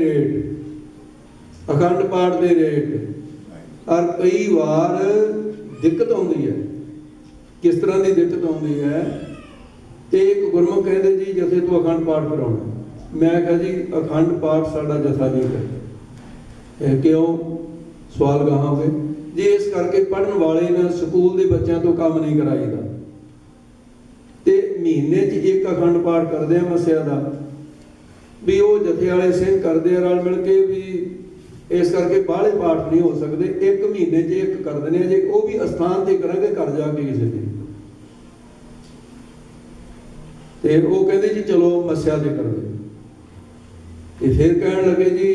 रेट, अखंड पाठ दे रेट। और कई बार दिक्कत आती है। किस तरह की दिक्कत आती है? तो एक गुरमुख कहते जी जथे तू अखंड पाठ कराउणा। मैं कहा जी अखंड पाठ साडा जथा नहीं करता। क्यों? सवाल कहाँ हो गए जी? इस करके पढ़न वाले ने स्कूल के बच्चों तो काम नहीं कराईदा, ते महीने च एक अखंड पाठ करते हैं मस्या का भी, वो जथे वाले सिंह करते रल मिल के भी, इस करके बाहले पाठ नहीं हो सकते। एक महीने च एक कर देने, जे वो भी अस्थान से करेंगे घर जाके किसी दिन। ते वो कहते जी चलो मस्या से कर दे। फिर कहन लगे जी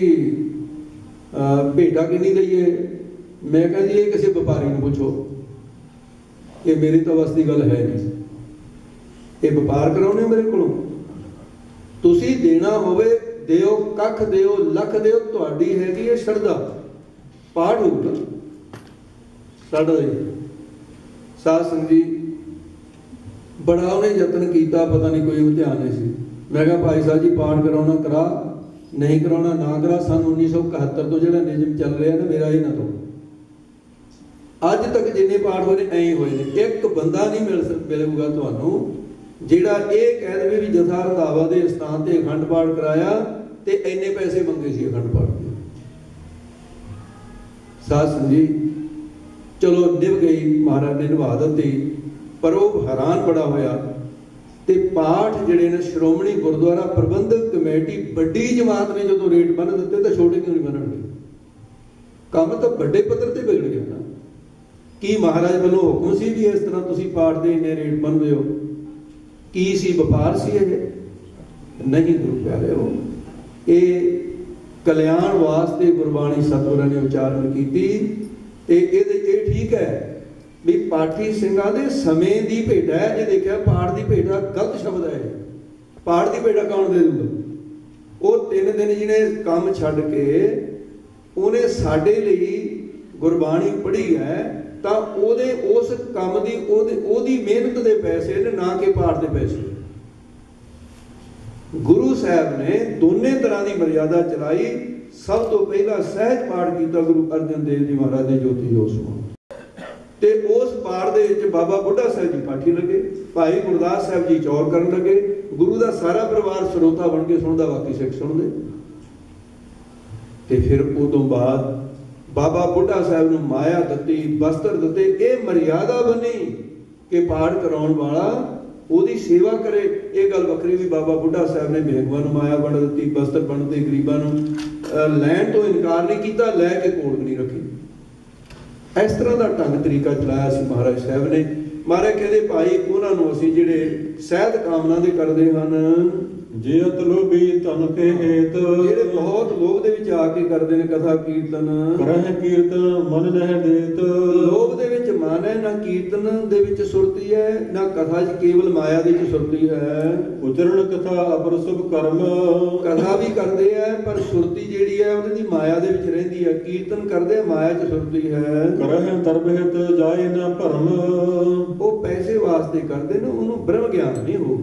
भेटा कितनी दईए? मैं कहा जी ये किसी व्यापारी को पूछो, ये मेरी तो बस की गल है नहीं। ये व्यापार कराने मेरे को तुसी देना होवे दिओ, कख दिओ, लख दिओ, तुहाडी हैगी है श्रद्धा। पाठ होगा साडा साध संगत जी बड़ा उन्हें यतन किया, पता नहीं कोई ध्यान नहीं सी। मैं कहा भाई साहब जी पाठ कराना करा, नहीं कराना ना करा। सन 1971 तो जो नियम चल रहा है ना मेरा ही ना तो अज तक जिन्ने पाठ होए ऐ ही होए ने। एक बंदा नहीं मिलूगा तुहानू जिहड़ा ये कह दे भी जथा रंधावा के स्थान से अखंड पाठ कराया ते इन्ने पैसे मंगे सी अखंड पाठ के। साध संगत जी चलो निभ गई, महाराज ने निभा दी, पर वो हैरान बड़ा होया। ते पाठ जिहड़े ने श्रोमणी गुरुद्वारा प्रबंधक कमेटी बड़ी जमात ने जो रेट बन दिते तो छोटे क्यों नहीं बनणगे? काम तो बड़े पद्धर ते बिगड़ गया ना। कि महाराज वालों हुक्म सी भी इस तरह तुसी पाठ दे इन्ने रेट बनदे हो? की सी व्यापार सी है? नहीं गुरु प्यारे हो, ये कल्याण वास्ते गुरबाणी सतगुरां ने उच्चारण की। ठीक है भी पाठी सिंघां दे समय दी भेट है। ये देखिया पाठ दी भेटा गलत शब्द है। पाठ दी भेटा कौन दे दूगा? वो 3 दिन जिन्हें काम छड्ड के उन्हें साडे लई गुरबाणी पढ़ी है, तो ओदे उस काम दी ओदी मेहनत दे पैसे ने, ना कि पाठ दे पैसे। गुरु साहब ने दोने तरह की मर्यादा चलाई। सब तो पहला सहज पाठ किया गुरु अर्जन देव जी महाराज ने ज्योति जोत समां, ते उस पाठ दे विच बाबा बुढ़ा साहब जी पाठी लगे, भाई गुरदास साहब जी चौर करन लगे। गुरु का सारा परिवार सरोता बन के सुनदा, बाकी सिख सुनदे। ते फिर उदों बाद बाबा बुढ़ा साहब ने माया दत्ती, वस्त्र दत्ते। ये मर्यादा बनी कि पाठ कराउण वाला ओदी सेवा करे। ये गल वखरी भी बाबा बुढ़ा साहब ने बेगवां नूं माया बण दत्ती, वस्त्र बण ते गरीबां नूं लैण तो इनकार नहीं किया, लैके कोल नहीं रखी। इस तरह का ढंग तरीका चलाया सी महाराज साहब ने। महाराज कहते भाई उन्होंने असीं जिहड़े सहत कामना दे करदे हन, ਜਿਤ ਲੋਭੀ ਤਨ ਕੇ ਹੇਤ ਜਿਹੜੇ ਬਹੁਤ ਲੋਭ ਦੇ ਵਿੱਚ ਆ ਕੇ ਕਰਦੇ ਨੇ ਕਥਾ ਕੀਰਤਨ, ਕਰਹਿ ਕੀਰਤਨ ਮਨ ਨਹਿ ਦੇਤ ਲੋਭ ਦੇ ਵਿੱਚ ਮਨ ਹੈ, ਨਾ ਕੀਰਤਨ ਦੇ ਵਿੱਚ ਸੁਰਤੀ ਹੈ, ਨਾ ਕਥਾ 'ਚ ਕੇਵਲ ਮਾਇਆ ਦੇ ਵਿੱਚ ਸੁਰਤੀ ਹੈ। ਉਚਰਨ ਕਥਾ ਅਪਰ ਸੁਭ ਕਰਮ ਕਥਾ ਵੀ ਕਰਦੇ ਆ ਪਰ ਸੁਰਤੀ ਜਿਹੜੀ ਹੈ ਉਹਦੀ ਮਾਇਆ ਦੇ ਵਿੱਚ ਰਹਿੰਦੀ ਹੈ। ਕੀਰਤਨ ਕਰਦੇ ਆ, ਮਾਇਆ 'ਚ ਸੁਰਤੀ ਹੈ। ਕਰਹਿ ਦਰਬਹਿਤ ਜਾਏ ਨਾ ਭਰਮ ਉਹ ਪੈਸੇ ਵਾਸਤੇ ਕਰਦੇ ਨੇ, ਉਹਨੂੰ ਬ੍ਰਹਮ ਗਿਆਨ ਨਹੀਂ ਹੋਊ,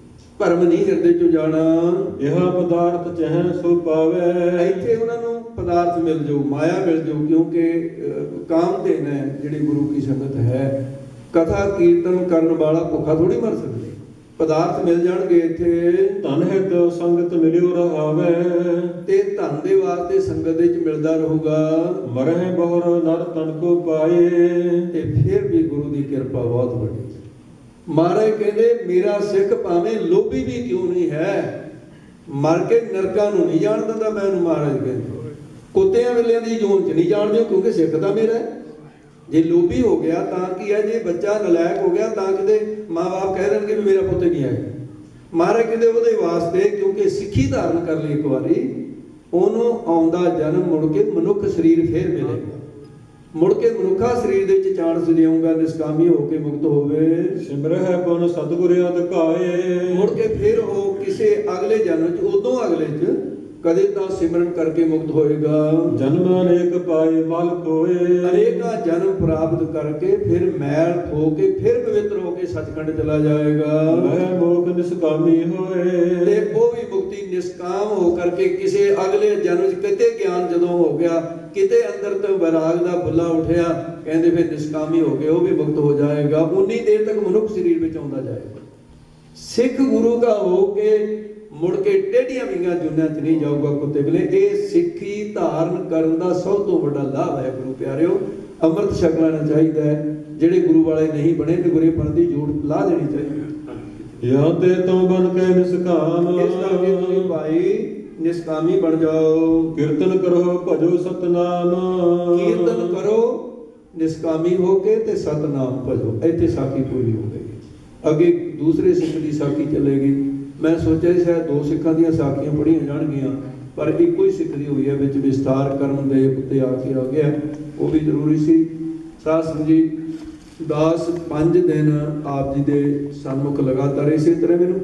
ਭਰਮ ਨਹੀਂ ਹਿਰਦੇ 'ਚੋਂ ਜਾਣਾ। ਇਹ ਪਦਾਰਥ ਚਹਿ ਸੋ ਪਾਵੇ ਇੱਥੇ ਉਹਨਾਂ ਨੂੰ ਪਦਾਰਥ ਮਿਲ ਜਾਊ, ਮਾਇਆ ਮਿਲ ਜਾਊ, ਕਿਉਂਕਿ ਕਾਮਧੇਨ ਹੈ ਜਿਹੜੀ ਗੁਰੂ ਕੀ ਸੰਗਤ ਹੈ। ਕਥਾ ਕੀਰਤਨ ਕਰਨ ਵਾਲਾ ਭੁੱਖਾ ਥੋੜੀ ਮਰ ਸਕਦਾ, ਪਦਾਰਥ ਮਿਲ ਜਾਣਗੇ ਇੱਥੇ। ਧਨ ਹਿਤ ਸੰਗਤ ਮਿਲਿਓ ਰਹਾਵੇ ਤੇ ਧਨ ਦੇ ਵਾਸਤੇ ਸੰਗਤ ਦੇ ਵਿੱਚ ਮਿਲਦਾ ਰਹੂਗਾ। ਮਰਹਿ ਬਹੁਰ ਨਰ ਤਨ ਕੋ ਪਾਏ ਤੇ ਫਿਰ ਵੀ ਗੁਰੂ ਦੀ ਕਿਰਪਾ ਬਹੁਤ ਵੱਡੀ। ਮਹਾਰਾਜ ਕਹਿੰਦੇ ਮੇਰਾ ਸਿੱਖ ਭਾਵੇਂ ਲੋਭੀ ਵੀ ਕਿਉਂ ਨਹੀਂ ਹੈ, ਮਰ ਕੇ ਨਰਕਾਂ ਨੂੰ ਨਹੀਂ ਜਾਣ ਦਿੰਦਾ ਮੈਂ ਉਹਨੂੰ। ਮਹਾਰਾਜ ਕਹਿੰਦੇ ਕੁੱਤਿਆਂ ਵੇਲਿਆਂ ਦੀ ਜੂਨ 'ਚ ਨਹੀਂ ਜਾਣ ਦਿਓ, ਕਿਉਂਕਿ ਸਿੱਖ ਤਾਂ ਮੇਰਾ ਹੈ। ਜੇ ਲੋਭੀ ਹੋ ਗਿਆ ਤਾਂ ਕੀ ਹੈ, ਜੇ ਬੱਚਾ ਨਲਾਇਕ ਹੋ ਗਿਆ ਤਾਂ ਕਿਤੇ ਮਾਂ-ਬਾਪ ਕਹਿ ਦੇਣਗੇ ਵੀ ਮੇਰਾ ਪੁੱਤ ਨਹੀਂ ਹੈ। ਮਹਾਰਾਜ ਕਹਿੰਦੇ ਉਹਦੇ ਵਾਸਤੇ, ਕਿਉਂਕਿ ਸਿੱਖੀ ਧਾਰਨ ਕਰ ਲਈ ਇੱਕ ਵਾਰੀ, ਉਹਨੂੰ ਆਉਂਦਾ ਜਨਮ ਮੁੜ ਕੇ ਮਨੁੱਖ ਸਰੀਰ ਫੇਰ ਮਿਲੇਗਾ, ਮੁੜ ਕੇ ਮਨੁੱਖਾ ਸਰੀਰ ਦੇ ਵਿੱਚ ਚਾਂਸ ਦੇਊਗਾ, ਨਿਸ਼ਕਾਮੀ ਹੋ ਕੇ ਮੁਕਤ ਹੋਵੇ। ਸਿਮਰਹਿ ਪਨ ਸਤਿਗੁਰ ਅਧਿਕਾਏ ਮੁੜ ਕੇ ਫਿਰ ਉਹ ਕਿਸੇ ਅਗਲੇ ਜਨਮ 'ਚ, ਉਦੋਂ ਅਗਲੇ 'ਚ ਕਦੇ ਤਾਂ ਸਿਮਰਨ ਕਰਕੇ ਮੁਕਤ ਹੋਏਗਾ। ਜਨਮ ਅਨੇਕ ਪਾਏ ਮਲ ਖੋਏ ਅਨੇਕਾਂ ਜਨਮ ਪ੍ਰਾਪਤ ਕਰਕੇ ਫਿਰ ਮੈਲ ਖੋ ਕੇ ਫਿਰ ਪਵਿੱਤਰ ਹੋ ਕੇ ਸੱਚਖੰਡ ਚਲਾ ਜਾਏਗਾ। ਮੈਂ ਮੋਖ ਨਿਸਕਾਮੀ ਹੋਏ ਤੇ ਉਹ ਵੀ ਮੁਕਤੀ ਨਿਸ਼ਕਾਮ ਹੋ ਕਰਕੇ ਕਿਸੇ ਅਗਲੇ ਜਨਮ 'ਚ ਕਿਤੇ ਗਿਆਨ ਜਦੋਂ ਹੋ ਗਿਆ, ਕਿਤੇ ਅੰਦਰ ਤੋਂ ਵਿਰਾਗ ਦਾ ਬੁੱਲਾ ਉੱਠਿਆ, ਕਹਿੰਦੇ ਫਿਰ ਨਿਸ਼ਕਾਮੀ ਹੋ ਕੇ ਉਹ ਵੀ ਮੁਕਤ ਹੋ ਜਾਏਗਾ। ਉਨੀ ਦੇਰ ਤੱਕ ਮਨੁੱਖ ਸਰੀਰ ਵਿੱਚ ਆਉਂਦਾ ਜਾਏਗਾ। ਸਿੱਖ ਗੁਰੂ ਦਾ ਹੋ ਕੇ ਮੁੜ ਕੇ ਟੇਢੀਆਂ ਵਿੰਗਾਂ ਜੁਨਾਂ 'ਚ ਨਹੀਂ ਜਾਊਗਾ ਕੁੱਤੇ ਵੇਲੇ। ਇਹ ਸਿੱਖੀ ਧਾਰਨ ਕਰਨ ਦਾ ਸਭ ਤੋਂ ਵੱਡਾ ਲਾਭ ਹੈ ਗੁਰੂ ਪਿਆਰਿਓ। ਅੰਮ੍ਰਿਤ ਛਕ ਲੈਣਾ ਚਾਹੀਦਾ ਹੈ। ਜਿਹੜੇ ਗੁਰੂ ਵਾਲੇ ਨਹੀਂ ਬਣੇ ਤੇ ਗੁਰੇਪਣ ਦੀ ਜੋੜ ਲਾ ਦੇਣੀ ਚਾਹੀਦੀ। ਜਾਂ ਤੇ ਤੂੰ ਬਨ ਕੇ ਨਿਸਕਾਮ ਇਸ ਕਰਕੇ ਤੁਸੀਂ ਭਾਈ ਨਿਸ਼ਕਾਮੀ ਬਣ ਜਾਓ। ਕੀਰਤਨ ਕਰੋ ਭਜੋ ਸਤਨਾਮ ਕੀਰਤਨ ਕਰੋ ਨਿਸ਼ਕਾਮੀ ਹੋ ਕੇ ਤੇ ਸਤਨਾਮ ਭਜੋ। ਇੱਥੇ ਸਾਖੀ ਪੂਰੀ ਹੋ ਗਈ। ਅੱਗੇ ਦੂਸਰੇ ਸਿੱਖ ਦੀ ਸਾਖੀ ਚੱਲੇਗੀ। ਮੈਂ ਸੋਚਿਆ ਸ਼ਾਇਦ ਦੋ ਸਿੱਖਾਂ ਦੀਆਂ ਸਾਖੀਆਂ ਪੜ੍ਹੀਆਂ ਜਾਣਗੀਆਂ, ਪਰ ਇੱਕੋ ਹੀ ਸਿੱਖ ਦੀ ਹੋਈ ਹੈ, ਵਿੱਚ ਵਿਸਤਾਰ ਕਰਨ ਦੇ ਉੱਤੇ ਆ ਕੇ ਆ ਗਿਆ, ਉਹ ਵੀ ਜ਼ਰੂਰੀ ਸੀ। ਸਾਧ ਸੰਗਤ ਜੀ 5 ਦਿਨ ਆਪ ਜੀ ਦੇ ਸਨਮੁਖ ਲਗਾਤਾਰ ਇਸੇ ਤਰ੍ਹਾਂ ਮੈਨੂੰ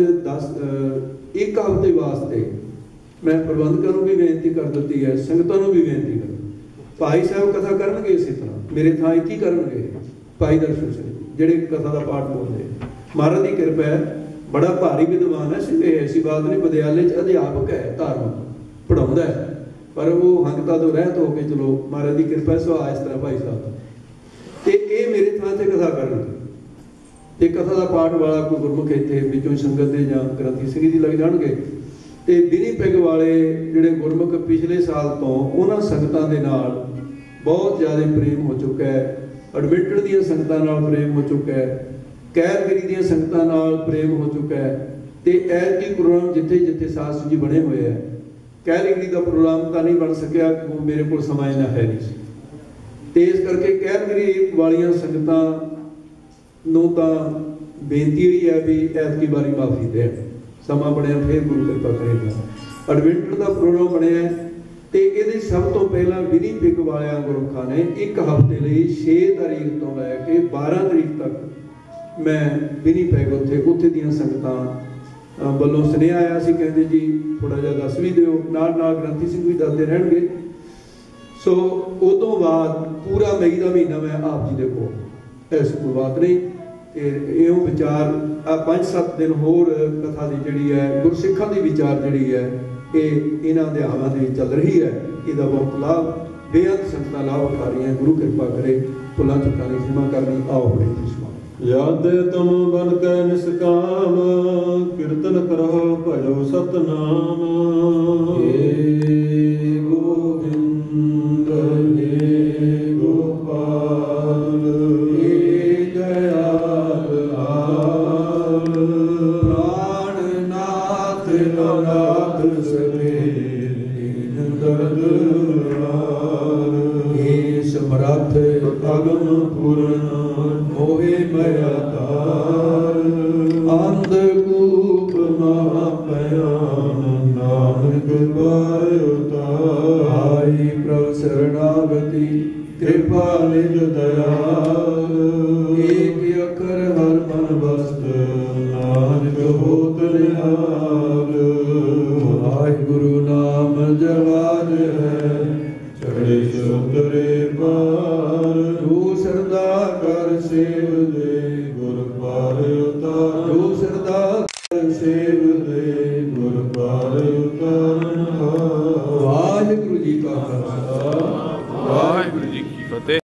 1 ਹਫ਼ਤੇ ਵਾਸਤੇ ਮੈਂ ਪ੍ਰਬੰਧਕਾਂ ਨੂੰ ਵੀ ਬੇਨਤੀ ਕਰ ਦਿੱਤੀ ਹੈ, ਸੰਗਤਾਂ ਨੂੰ ਵੀ ਬੇਨਤੀ ਕਰ, ਭਾਈ ਸਾਹਿਬ ਕਥਾ ਕਰਨਗੇ ਇਸੇ ਤਰ੍ਹਾਂ ਮੇਰੇ ਥਾਂ ਇੱਥੇ ਹੀ ਕਰਨਗੇ। ਭਾਈ ਦਰਸ਼ਨ ਸਿੰਘ ਜਿਹੜੇ ਕਥਾ ਦਾ ਪਾਠ ਬੋਲਦੇ, ਮਹਾਰਾਜ ਦੀ ਕਿਰਪਾ ਹੈ, ਬੜਾ ਭਾਰੀ ਵਿਦਵਾਨ ਹੈ। ਸਿੱਧੇ ਐਸੀ ਬਾਤ ਨਹੀਂ, ਵਿਦਿਆਲੇ 'ਚ ਅਧਿਆਪਕ ਹੈ, ਧਾਰਮਿਕ ਪੜ੍ਹਾਉਂਦਾ ਹੈ, ਪਰ ਉਹ ਹੰਗਤਾ ਤੋਂ ਰਹਿਤ ਹੋ ਕੇ ਚਲੋ ਮਹਾਰਾਜ ਦੀ ਕਿਰਪਾ ਸੁਭਾਅ ਇਸ ਤਰ੍ਹਾਂ ਭਾਈ ਸਾਹਿਬ। ਤੇ ਇਹ ਮੇਰੇ ਥਾਂ ਤੇ ਕਥਾ ਕਰਨਗੇ ਤੇ ਕਥਾ ਦਾ ਪਾਠ ਵਾਲਾ ਕੋਈ ਗੁਰਮੁਖ ਇੱਥੇ ਵਿੱਚੋਂ ਸੰਗਤ ਦੇ ਜਾਂ ਗ੍ਰੰਥੀ ਸਿੰਘ ਜੀ ਲੱਗ ਜਾਣਗੇ। ਤੇ ਵਿਨੀਪੈਗ ਵਾਲੇ ਜਿਹੜੇ ਗੁਰਮੁਖ ਪਿਛਲੇ ਸਾਲ ਤੋਂ ਉਹਨਾਂ ਸੰਗਤਾਂ ਦੇ ਨਾਲ ਬਹੁਤ ਜ਼ਿਆਦਾ ਪ੍ਰੇਮ ਹੋ ਚੁੱਕਾ ਹੈ। ਐਡਮਿੰਟਨ ਦੀਆਂ ਸੰਗਤਾਂ ਨਾਲ ਪ੍ਰੇਮ ਹੋ ਚੁੱਕਾ ਹੈ, ਕੈਲਗਰੀ ਦੀਆਂ ਸੰਗਤਾਂ ਨਾਲ ਪ੍ਰੇਮ ਹੋ ਚੁੱਕਾ ਹੈ। ਤੇ ਐਤਕੀ ਪ੍ਰੋਗਰਾਮ ਜਿੱਥੇ ਜਿੱਥੇ ਸਾਧ ਜੀ ਬਣੇ ਹੋਏ ਹੈ, ਕੈਲਗਰੀ ਦਾ ਪ੍ਰੋਗਰਾਮ ਤਾਂ ਨਹੀਂ ਬਣ ਸਕਿਆ ਕਿਉਂਕਿ ਮੇਰੇ ਕੋਲ ਸਮਾਂ ਇੰਨਾ ਹੈ ਨਹੀਂ ਸੀ। ਤੇ ਇਸ ਕਰਕੇ ਕੈਲਗਰੀ ਵਾਲੀਆਂ ਸੰਗਤਾਂ ਨੂੰ ਤਾਂ ਬੇਨਤੀ ਹੋਈ ਹੈ ਵੀ ਐਤਕੀ ਵਾਰੀ ਮਾਫੀ ਦੇਣ, ਸਮਾਂ ਬਣਿਆ ਫਿਰ ਗੁਰੂ ਕਿਰਪਾ ਕਰੇਗਾ। ਐਡਵੈਂਟਰ ਦਾ ਪ੍ਰੋਗਰਾਮ ਬਣਿਆ ਤੇ ਇਹਦੇ ਸਭ ਤੋਂ ਪਹਿਲਾਂ ਵਿਨੀਪੈਗ ਵਾਲਿਆਂ ਗੁਰਮੁਖਾਂ ਨੇ 1 ਹਫ਼ਤੇ ਲਈ 6 ਤਾਰੀਖ ਤੋਂ ਲੈ ਕੇ 12 ਤਰੀਕ ਤੱਕ ਮੈਂ ਵਿਨੀਪੈਗ ਉੱਥੇ ਦੀਆਂ ਸੰਗਤਾਂ ਵੱਲੋਂ ਸੁਨੇਹਾ ਆਇਆ ਸੀ, ਕਹਿੰਦੇ ਜੀ ਥੋੜਾ ਜਿਹਾ ਦੱਸ ਵੀ ਦਿਓ, ਨਾਲ ਨਾਲ ਗ੍ਰੰਥੀ ਸਿੰਘ ਵੀ ਦੱਸਦੇ ਰਹਿਣਗੇ। ਸੋ ਉਦੋਂ ਬਾਅਦ ਪੂਰਾ ਮਈ ਦਾ ਮਹੀਨਾ ਮੈਂ ਆਪ ਜੀ ਦੇ ਕੋਲ, ਇਸ ਕੋਈ ਬਾਤ ਨਹੀਂ। ਇਹੋ ਵਿਚਾਰ 5-7 ਦਿਨ ਹੋਰ ਕਥਾ ਦੀ ਜਿਹੜੀ ਹੈ, ਗੁਰਸਿੱਖਾਂ ਦੀ ਵਿਚਾਰ ਜਿਹੜੀ ਹੈ, ਇਹ ਇਹਨਾਂ ਅਧਿਆਵਾਂ ਦੇ ਵਿੱਚ ਚੱਲ ਰਹੀ ਹੈ। ਇਹਦਾ ਬਹੁਤ ਲਾਭ ਬੇਅੰਤ ਸੰਗਤਾਂ ਲਾਭ ਉਠਾ ਰਹੀਆਂ। ਗੁਰੂ ਕਿਰਪਾ ਕਰੇ, ਭੁੱਲਾਂ ਚੁੱਕਾਂ ਦੀ ਖਿਮਾ ਕਰਨੀ। ਆਓ ਬੜੇ ਖੁਸ਼ਮਾ ਯਾਦ ਤੁਮ ਬਨ ਕੇ ਨਿਸਕਾਮ ਕੀਰਤਨ ਕਰੋ ਭਜੋ ਸਤਨਾਮ। ਏ ਗੋਬਿੰਦ ਏ ਗੋਪਾਲ ਏ ਦਇਆਲ ਆਲ ਪ੍ਰਾਣਨਾਥ ਨਾਥ ਸਭੇ ਦੀਨ ਦਰਦਰਾਰ। ਏ ਸਮਰੱਥ ਅਗਮ ਪੂਰਨ ਮੋਹਿ ਮਇਆ ਤਾਰ ਅੰਧ ਕੂਪ ਮਹਾ ਪੈ कृपा निज दयाल। एक अखर हर मन बसत नानक होत निहाल। वाहिगुरु नाम जवाज है चढ़े सुतरे पार। जो सरदा कर सेव दे गुर पार उतार। जो सरदा सेव दे गुर पार उतारन हार। वाहिगुरु जी का खालसा वाहिगुरु जी की फतेह।